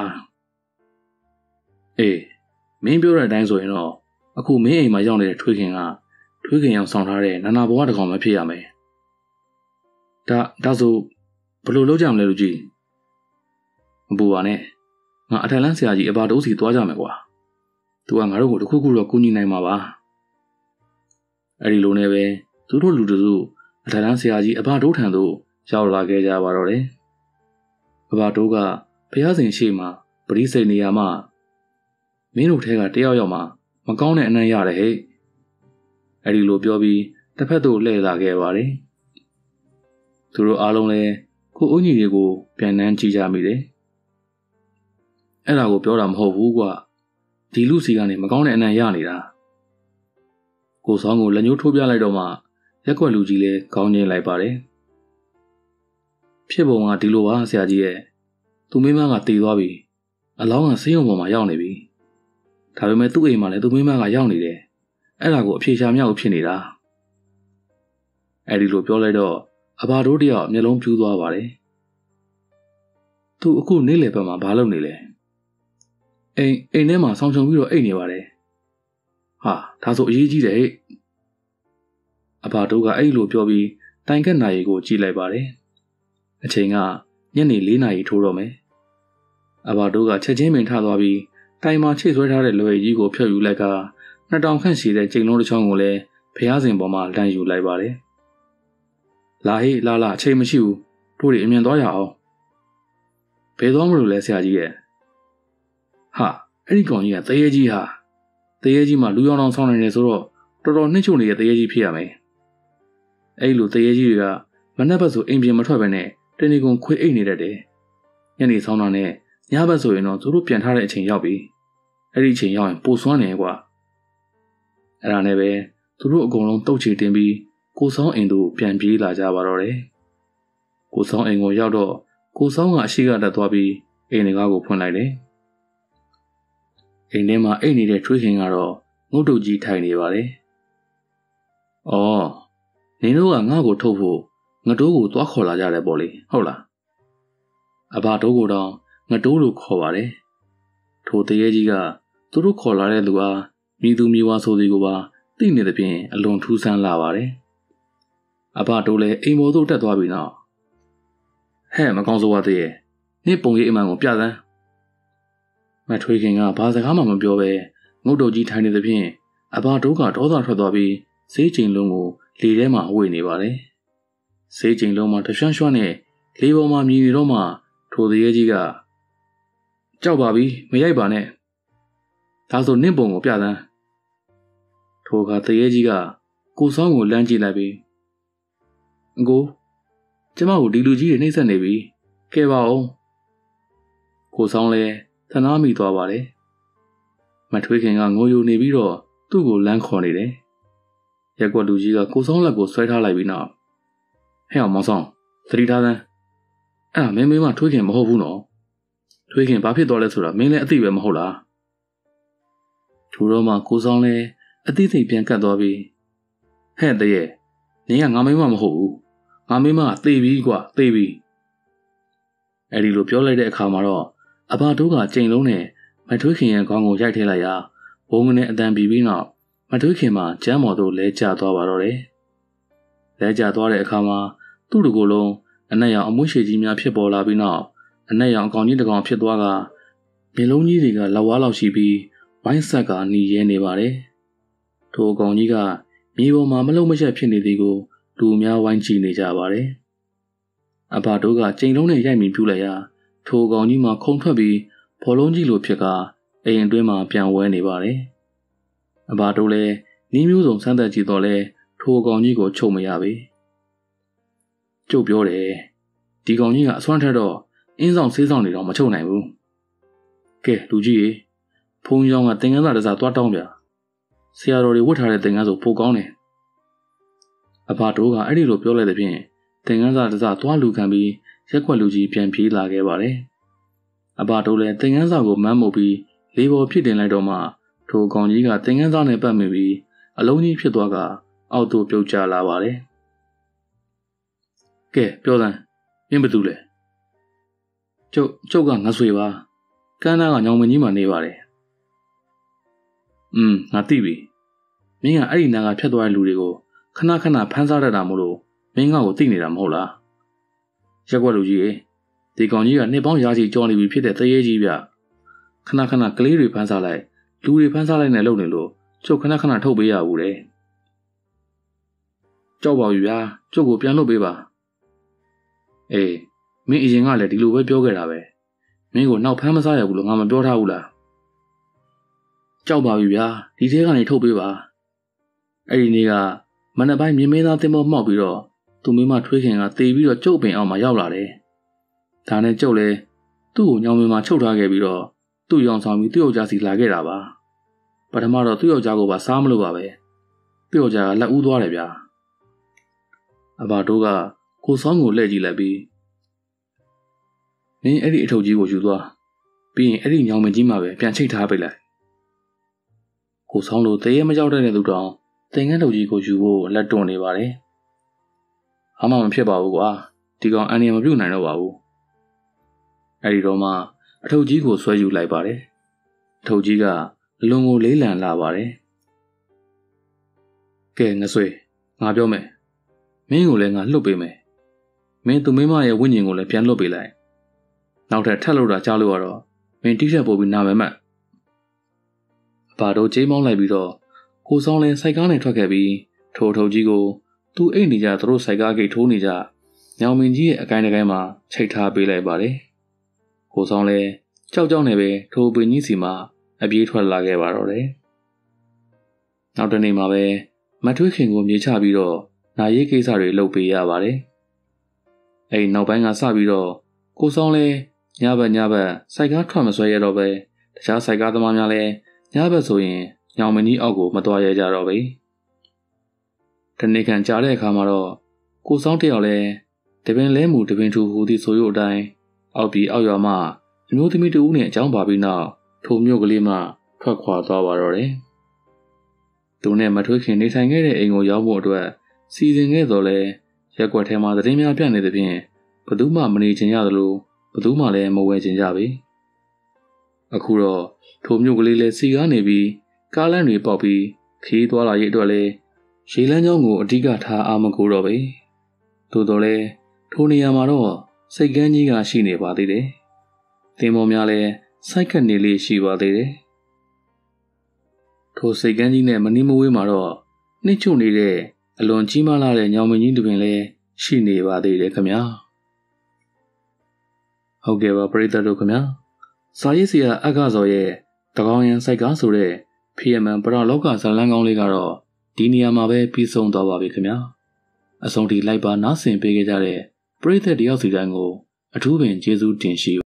အေးမင်းပြောတဲ့အတိုင်းဆိုရင်တော့အခုမင်းအိမ်မှာရောက်နေတဲ့ထွေးခင်ကထွေးခင်ရောက်ဆောင်ထားတဲ့နာနာဘဝတစ်ကောင်ပဲဖြစ်ရမယ်ဒါဒါဆိုဘယ်လိုလုပ်ကြမလဲလူကြီးမပူပါနဲ့ငါအထက်လန်းဆရာကြီးအပါတိုးစီသွားကြမယ်ကွာသူကငါတို့ကိုတခုခုတော့ကူညီနိုင်မှာပါအဲ့ဒီလိုနဲ့ပဲသူတို့လူတို့အထက်လန်းဆရာကြီးအပါတိုးထံသို့ရောက်လာခဲ့ကြပါတော့တယ်အပါတိုးကဘုရားရှင်ရှေ့မှာပရိစိတ်နေရာမှာမင်းတို့ထဲကတယောက်ယောက်မှာမကောင်းတဲ့အနံ့ရတယ်ဟဲ့အဲ့ဒီလိုပြောပြီးတစ်ဖက်သို့လှည့်လာခဲ့ပါတယ်သူတို့အားလုံးလည်းကိုအုံကြီးတွေကိုပြန်နှမ်းကြည့်ကြမိတယ်အဲ့ဒါကိုပြောတာမဟုတ်ဘူးကွာဒီလူစီကနေမကောင်းတဲ့အနံ့ရနေတာကိုဆောင်ကိုလက်ညှိုးထိုးပြလိုက်တော့မှရက်ွက်လူကြီးလည်းခေါင်းငိမ့်လိုက်ပါတယ်ဖြစ်ပုံကဒီလိုပါဆရာကြီးရဲ့သူမိမကတည်သွားပြီအလောင်းကဆေးရုံပေါ်မှာရောက်နေပြီဒါပေမဲ့သူ့အိမ်မှာလည်းသူမိမကရောက်နေတယ်အဲ့ဒါကိုအဖြေရှာမြောက်ဖြစ်နေတာအဲ့ဒီလိုပြောလိုက်တော့အဘာတို့တယောက်မျက်လုံးပြူးသွားပါတယ်။သူအခုနေ့လယ်ဘက်မှာဘာလုပ်နေလဲ။အိမ်အိမ်ထဲမှာဆောင်းချုံပြီးတော့အိတ်နေပါတယ်။ဟာဒါဆိုအရေးကြီးတယ်ဟဲ့။အဘာတို့ကအဲ့လိုပြောပြီးတိုင်ကက်နာရီကိုကြည့်လိုက်ပါတယ်။အချိန်ကညနေလေးနာရီထိုးတော့မယ်။အဘာတို့ကချက်ချင်းပင်ထသွားပြီးတိုင်မှာချိတ်ဆွဲထားတဲ့လွယ်ကြီးကိုဖျောက်ယူလိုက်ကနှစ်တောင်ခန့်ရှိတဲ့ကျိန်လုံးတစ်ချောင်းကိုလည်းဖျားစင်ပေါ်မှာလမ်းယူလိုက်ပါတယ်။လာဟေးလာလာအချိန်မရှိဘူးတို့တွေအမြင်သွားရအောင်။ဘယ်သွားမလို့လဲဆရာကြီးရဲ့။ဟာအဲ့ဒီကောင်ကြီးကတရေကြီးဟာတရေကြီးမှလူရောင်အောင်ဆောင်းနေတယ်ဆိုတော့တော်တော်နှိမ့်ချုံနေတဲ့တရေကြီးဖြစ်ရမယ်။အဲ့လိုတရေကြီးတွေကမနှက်ဘက်ဆိုအိမ်ပြင်မထွက်ဘဲနဲ့တနေကုန်ခွေအိတ်နေတတ်တယ်။ညနေဆောင်းတာနဲ့ညဘက်ဆိုရင်တော့သူတို့ပြန်ထားတဲ့အချိန်ရောက်ပြီ။အဲ့ဒီအချိန်ရောက်ရင်ပိုဆွမ်းနေကွာ။အဲ့ဒါနဲ့ပဲသူတို့အကုန်လုံးတုတ်ချေတင်ပြီးကိုဆောင်အိမ်တို့ပြန်ပြေးလာကြပါတော့တယ်။ကိုဆောင်အိမ်ကိုရောက်တော့ကိုဆောင်ကအရှိကတက်သွားပြီးအိမ်ငကားကိုဖွင့်လိုက်တယ်။အိမ်ထဲမှာအိတ်နေတဲ့ထွေးခင်ကတော့ငုတ်တုတ်ကြီးထိုင်နေပါတယ်။အော်နင်တို့ကငါ့ကိုထုတ်ဖို့ငတိုးကိုသွားခေါ်လာကြတယ်ပေါ့လေဟုတ်လား။အဘတို့ကတော့ငတိုးလို့ခေါ်ပါတယ်။ထိုတရေကြီးကသူတို့ခေါ်လာတဲ့လူအားမိသူမိဝါဆိုစီကိုပါသိနေသဖြင့်အလွန်ထူးဆန်းလာပါတယ်။အဘတို့လည်းအိမ်ပေါ်သို့တက်သွားပြီနော်။ဟဲ့မကောင်းဆိုပါသေးရဲ့။နေ့ပုံရိပ်အမှန်ကိုပြသန်း။မထွေးခင်ကဘာစကားမှမပြောဘဲငုတ်တုတ်ကြီးထိုင်နေသဖြင့်အဘတို့ကဒေါသထွက်သွားပြီးဈေးချိန်လုံးကိုလေထဲမှာဝှေ့နေပါတယ်။ဈေးချိန်လုံးမှာတရွှန်းရွှန်းနဲ့လေပေါ်မှာမြည်နေတော့မှထိုတရေကြီးကကြောက်ပါပြီမရိုက်ပါနဲ့။ဒါဆိုနင့်ပုံကိုပြသန်းထိုအခါတရေကြီးကကိုဆောင်ကိုလမ်းကြည့်လိုက်ပြီးအကိုကျမကိုဒီလူကြီးတွေနှိမ့်ဆက်နေပြီကဲပါအောင်ကိုဆောင်လည်းသနာမိသွားပါတယ်မထွေးခင်ကငိုယိုနေပြီးတော့သူ့ကိုလမ်းခေါ်နေတယ်ရက်ကွက်လူကြီးကကိုဆောင်လက်ကိုဆွဲထားလိုက်ပြီးနောက်ဟဲ့အောင်မောင်ဆောင်သတိထားစမ်းအဲ့မင်းမင်းမထွေးခင်မဟုတ်ဘူးနော်ထွေးခင်ဘာဖြစ်သွားလဲဆိုတာမင်းလည်းအသိပဲမဟုတ်လားထူတော့မှကိုဆောင်လည်းအသိသိပြန်ကတ်သွားပြီးဟဲ့တရေနင်ကငါမိမမဟုတ်ဘူးငါမိမကသေပြီကွာသေပြီအဲ့ဒီလိုပြောလိုက်တဲ့အခါမှာတော့အဘတို့ကကြိမ်လုံးနဲ့မထွေးခင်ရဲ့ခေါင်းကိုရိုက်ထည့်လိုက်ရာဘုံကနေအတန်ပြီးပြီးနောက်မထွေးခင်မှာကျမ်းမော်တို့လဲကျသွားပါတော့တယ်လဲကျသွားတဲ့အခါမှာသူ့တကူလုံးအနက်ရောင်အမွှေးရှည်ကြီးများဖြစ်ပေါ်လာပြီးနောက်အနက်ရောင်အကောင်ကြီးတစ်ကောင်ဖြစ်သွားကမျက်လုံးကြီးတွေကလက်ဝါးလောက်ရှိပြီးဝိုင်းဆက်ကหนีရဲနေပါတယ်ထိုအကောင်ကြီးကမြေပေါ်မှာမလုံမရက်ဖြစ်နေသည်ကိုလူများဝိုင်းကြည့်နေကြပါတယ်အဘတို့ကကြိမ်လုံးနဲ့ရိုက်မိပြူလိုက်ရာထိုအကောင်ကြီးမှာခုန်ထွက်ပြီးဘောလုံးကြီးလိုဖြစ်ကအိမ်အတွင်းမှာပြန်ဝဲနေပါတယ်အဘတို့လည်းနီးမျိုးစုံစမ်းသပ်ကြည့်တော့လဲထိုအကောင်ကြီးကိုချုပ်မရပေကျုပ်ပြောတယ်ဒီကောင်ကြီးကအစွမ်းထက်တော့အင်းဆောင်ဆေးဆောင်နေတော့မချုပ်နိုင်ဘူးကဲလူကြီးရေဖုန်းကြောင်းကသင်္ကန်းစာတစ်စားသွားတောင်းပြဆရာတော်တွေဝတ်ထားတဲ့သင်္ကန်းဆိုပိုကောင်းတယ်အဘတို့ကအဲ့ဒီလိုပြောလိုက်တဲ့ဖြင့်သင်္ကန်းစာတစ်စားသွားလူခံပြီးရက်ွက်လူကြီးပြန်ပြေးလာခဲ့ပါတယ်အဘတို့လည်းသင်္ကန်းစာကိုမမ်းမှုပြီးလေးပေါ်ဖြစ်တင်လိုက်တော့မှထိုကောင်ကြီးကသင်္ကန်းစာနဲ့ပတ်မိပြီးအလုံးကြီးဖြစ်သွားကအောက်သို့ပြုတ်ကျလာပါတယ်ကဲပြောစမ်းမင်းဘာတူလဲကျုပ်ကျုပ်ကငါဆွေပါကန်းသားကညောင်မင်းကြီးမှနေပါတယ်อืมငါသိပြီမင်းကအဲ့ဒီနာကဖြတ်သွားတဲ့လူတွေကိုခဏခဏဖမ်းစားတတ်တာမို့လို့မင်းငါ့ကိုသိနေတာမဟုတ်လားရက်ွက်လူကြီးရေဒီကောင်ကြီးကနှစ်ပေါင်းရာချီကြောနေပြီဖြစ်တဲ့တရေကြီးဗျခဏခဏကလေးတွေဖမ်းစားလိုက်လူတွေဖမ်းစားလိုက်နဲ့လုပ်နေလို့ကျုပ်ခဏခဏထုတ်ပေးရဘူးလေကြောက်ပါဘူးဗျာကျုပ်ကိုပြန်လုပ်ပေးပါအေးမင်းအရင်ကလည်းဒီလိုပဲပြောခဲ့တာပဲမင်းကိုနောက်ဖမ်းမစားရဘူးလို့ငါမပြောထားဘူးလားကြောက်ပါပြီဗျာဒီထဲကနေထုတ်ပေးပါအဲ့ဒီနေ့ကမနက်ပိုင်းမြင်းမင်းသားတင်မောမှောက်ပြီးတော့သူမိမထွေးခင်ကတေပြီးတော့ကျုပ်ပင်အောင်မှာရောက်လာတယ်ဒါနဲ့ကျုပ်လည်းသူ့ကိုညောင်မင်းမှာချုပ်ထားခဲ့ပြီးတော့သူ့ရောင်ဆောင်ပြီးသူ့ယောက်ျားစီလာခဲ့တာပါပထမတော့သူ့ယောက်ျားကိုပါစားမလို့ပါပဲသူ့ယောက်ျားကလက်ဦးသွားတယ်ဗျာအဘတို့ကကိုဆောင်ကိုလှည့်ကြည့်လိုက်ပြီးမင်းအဲ့ဒီအထုပ်ကြီးကိုယူသွားပြီးရင်အဲ့ဒီညောင်မင်းကြီးမှာပဲပြန်ချိတ်ထားပေးလိုက်ကိုဆောင်လို့တရေမကြောက်တဲ့သူတောင်သင်္ကန်းထုပ်ကြီးကိုယူဖို့လက်တွန့်နေပါတယ်ဘာမှမဖြစ်ပါဘူးကွာဒီကောင်အန်ရမပြုတ်နိုင်တော့ပါဘူးအဲ့ဒီတော့မှအထုပ်ကြီးကိုဆွဲယူလိုက်ပါတယ်အထုပ်ကြီးကအလွန်ကိုလေးလံလာပါတယ်ကဲငဆွေငါပြောမယ်မင်းကိုလည်းငါလှုပ်ပေးမယ်မင်းသူမင်းမရဲ့ဝိညာဉ်ကိုလည်းပြန်လှုပ်ပေးလိုက်နောက်ထပ်ထပ်လို့တာကြားလို့ရတော့မင်းတိကျပို့ပြီးနာမယ်မတ်အဘာတို့ကြေးမောင်းလိုက်ပြီးတော့ကိုဆောင်လဲစိုက်ကားနဲ့ထွက်ခဲ့ပြီးထိုထုပ်ကြီးကိုသူ့အိတ်နေကြသူတို့စိုက်ကားဂိတ်ထိုးနေကြညောင်မင်းကြီးရဲ့အကိုင်းတကိုင်းမှာချိတ်ထားပေးလိုက်ပါတယ်ကိုဆောင်လဲကြောက်ကြောက်နေပဲထိုပင်ကြီးစီမှာအပြေးထွက်လာခဲ့ပါတော့တယ်နောက်တနေ့မှာပဲမထွေးခင်ကိုမြေချပြီးတော့နာရေးကိစ္စတွေလုပ်ပေးရပါတယ်အဲ့နောက်ပိုင်းကစပြီးတော့ကိုဆောင်လဲညဘက်ညဘက်စိုက်ကားထွက်မဆွဲရတော့ပဲတခြားစိုက်ကားသမားများလဲညဘက်ဆိုရင်ညောင်မင်းကြီးအောက်ကိုမသွားရကြတော့ပဲတနေ့ခံကြားတဲ့အခါမှာတော့ကိုဆောင်တယောက်လဲတပင်လဲမှုတပင်ထူဟူသည့်ဆိုရုပ်အတိုင်းအောက်ပြီးအောက်ရွာမှအမျိုးသမီးတဦးနဲ့အကြောင်းပါပြီးနောက်ထိုမြို့ကလေးမှထွက်ခွာသွားပါတော့တယ်သူနဲ့မထွေးခင်နေထိုင်ခဲ့တဲ့အိမ်ကိုရောက်ဖို့အတွက်စီစဉ်ခဲ့တော်လဲရက်ွက်ထဲမှာသတင်းများပြန့်နေသဖြင့်ဘသူမှမနေချင်ရသလိုဘသူမှလည်းမဝယ်ချင်ကြပေအခုတော့ထိုမြို့ကလေးလည်းစီကားနေပြီးကားလမ်းတွေပေါက်ပြီးခီးသွားလာရေးအတွက်လည်းရေလမ်းကြောင်းကိုအဓိကထားအားမကိုတော့ပေသို့တော်လည်းထိုနေရာမှာတော့စိတ်ကန်းကြီးကရှိနေပါသေးတယ်သင်္ဘောများလည်းစိုက်ခတ်နေလေးရှိပါသေးတယ်ထိုစိတ်ကန်းကြီးနဲ့မနီးမဝေးမှာတော့နှိမ့်ချုံနေတဲ့အလွန်ကြီးမားလာတဲ့ညောင်မင်းကြီးတပင်လည်းရှိနေပါသေးတယ်ခင်ဗျာဟုတ်ကဲ့ပါပရိသတ်တို့ခင်ဗျာစာရေးဆရာအက္ခဇော်ရဲ့တကောင်ရန်စိုက်ကားဆိုတဲ့ ဖီ အမ် အမ် ပရလောကဇာတ်လမ်းကောင်းလေးကတော့ဒီနေရာမှာပဲပြီးဆုံးသွားပါပြီခင်ဗျာအဆုံးထိလိုက်ပါနားဆင်ပေးကြတဲ့ပရိသတ်တယောက်စီတိုင်းကိုအထူးပင်ကျေးဇူးတင်ရှိ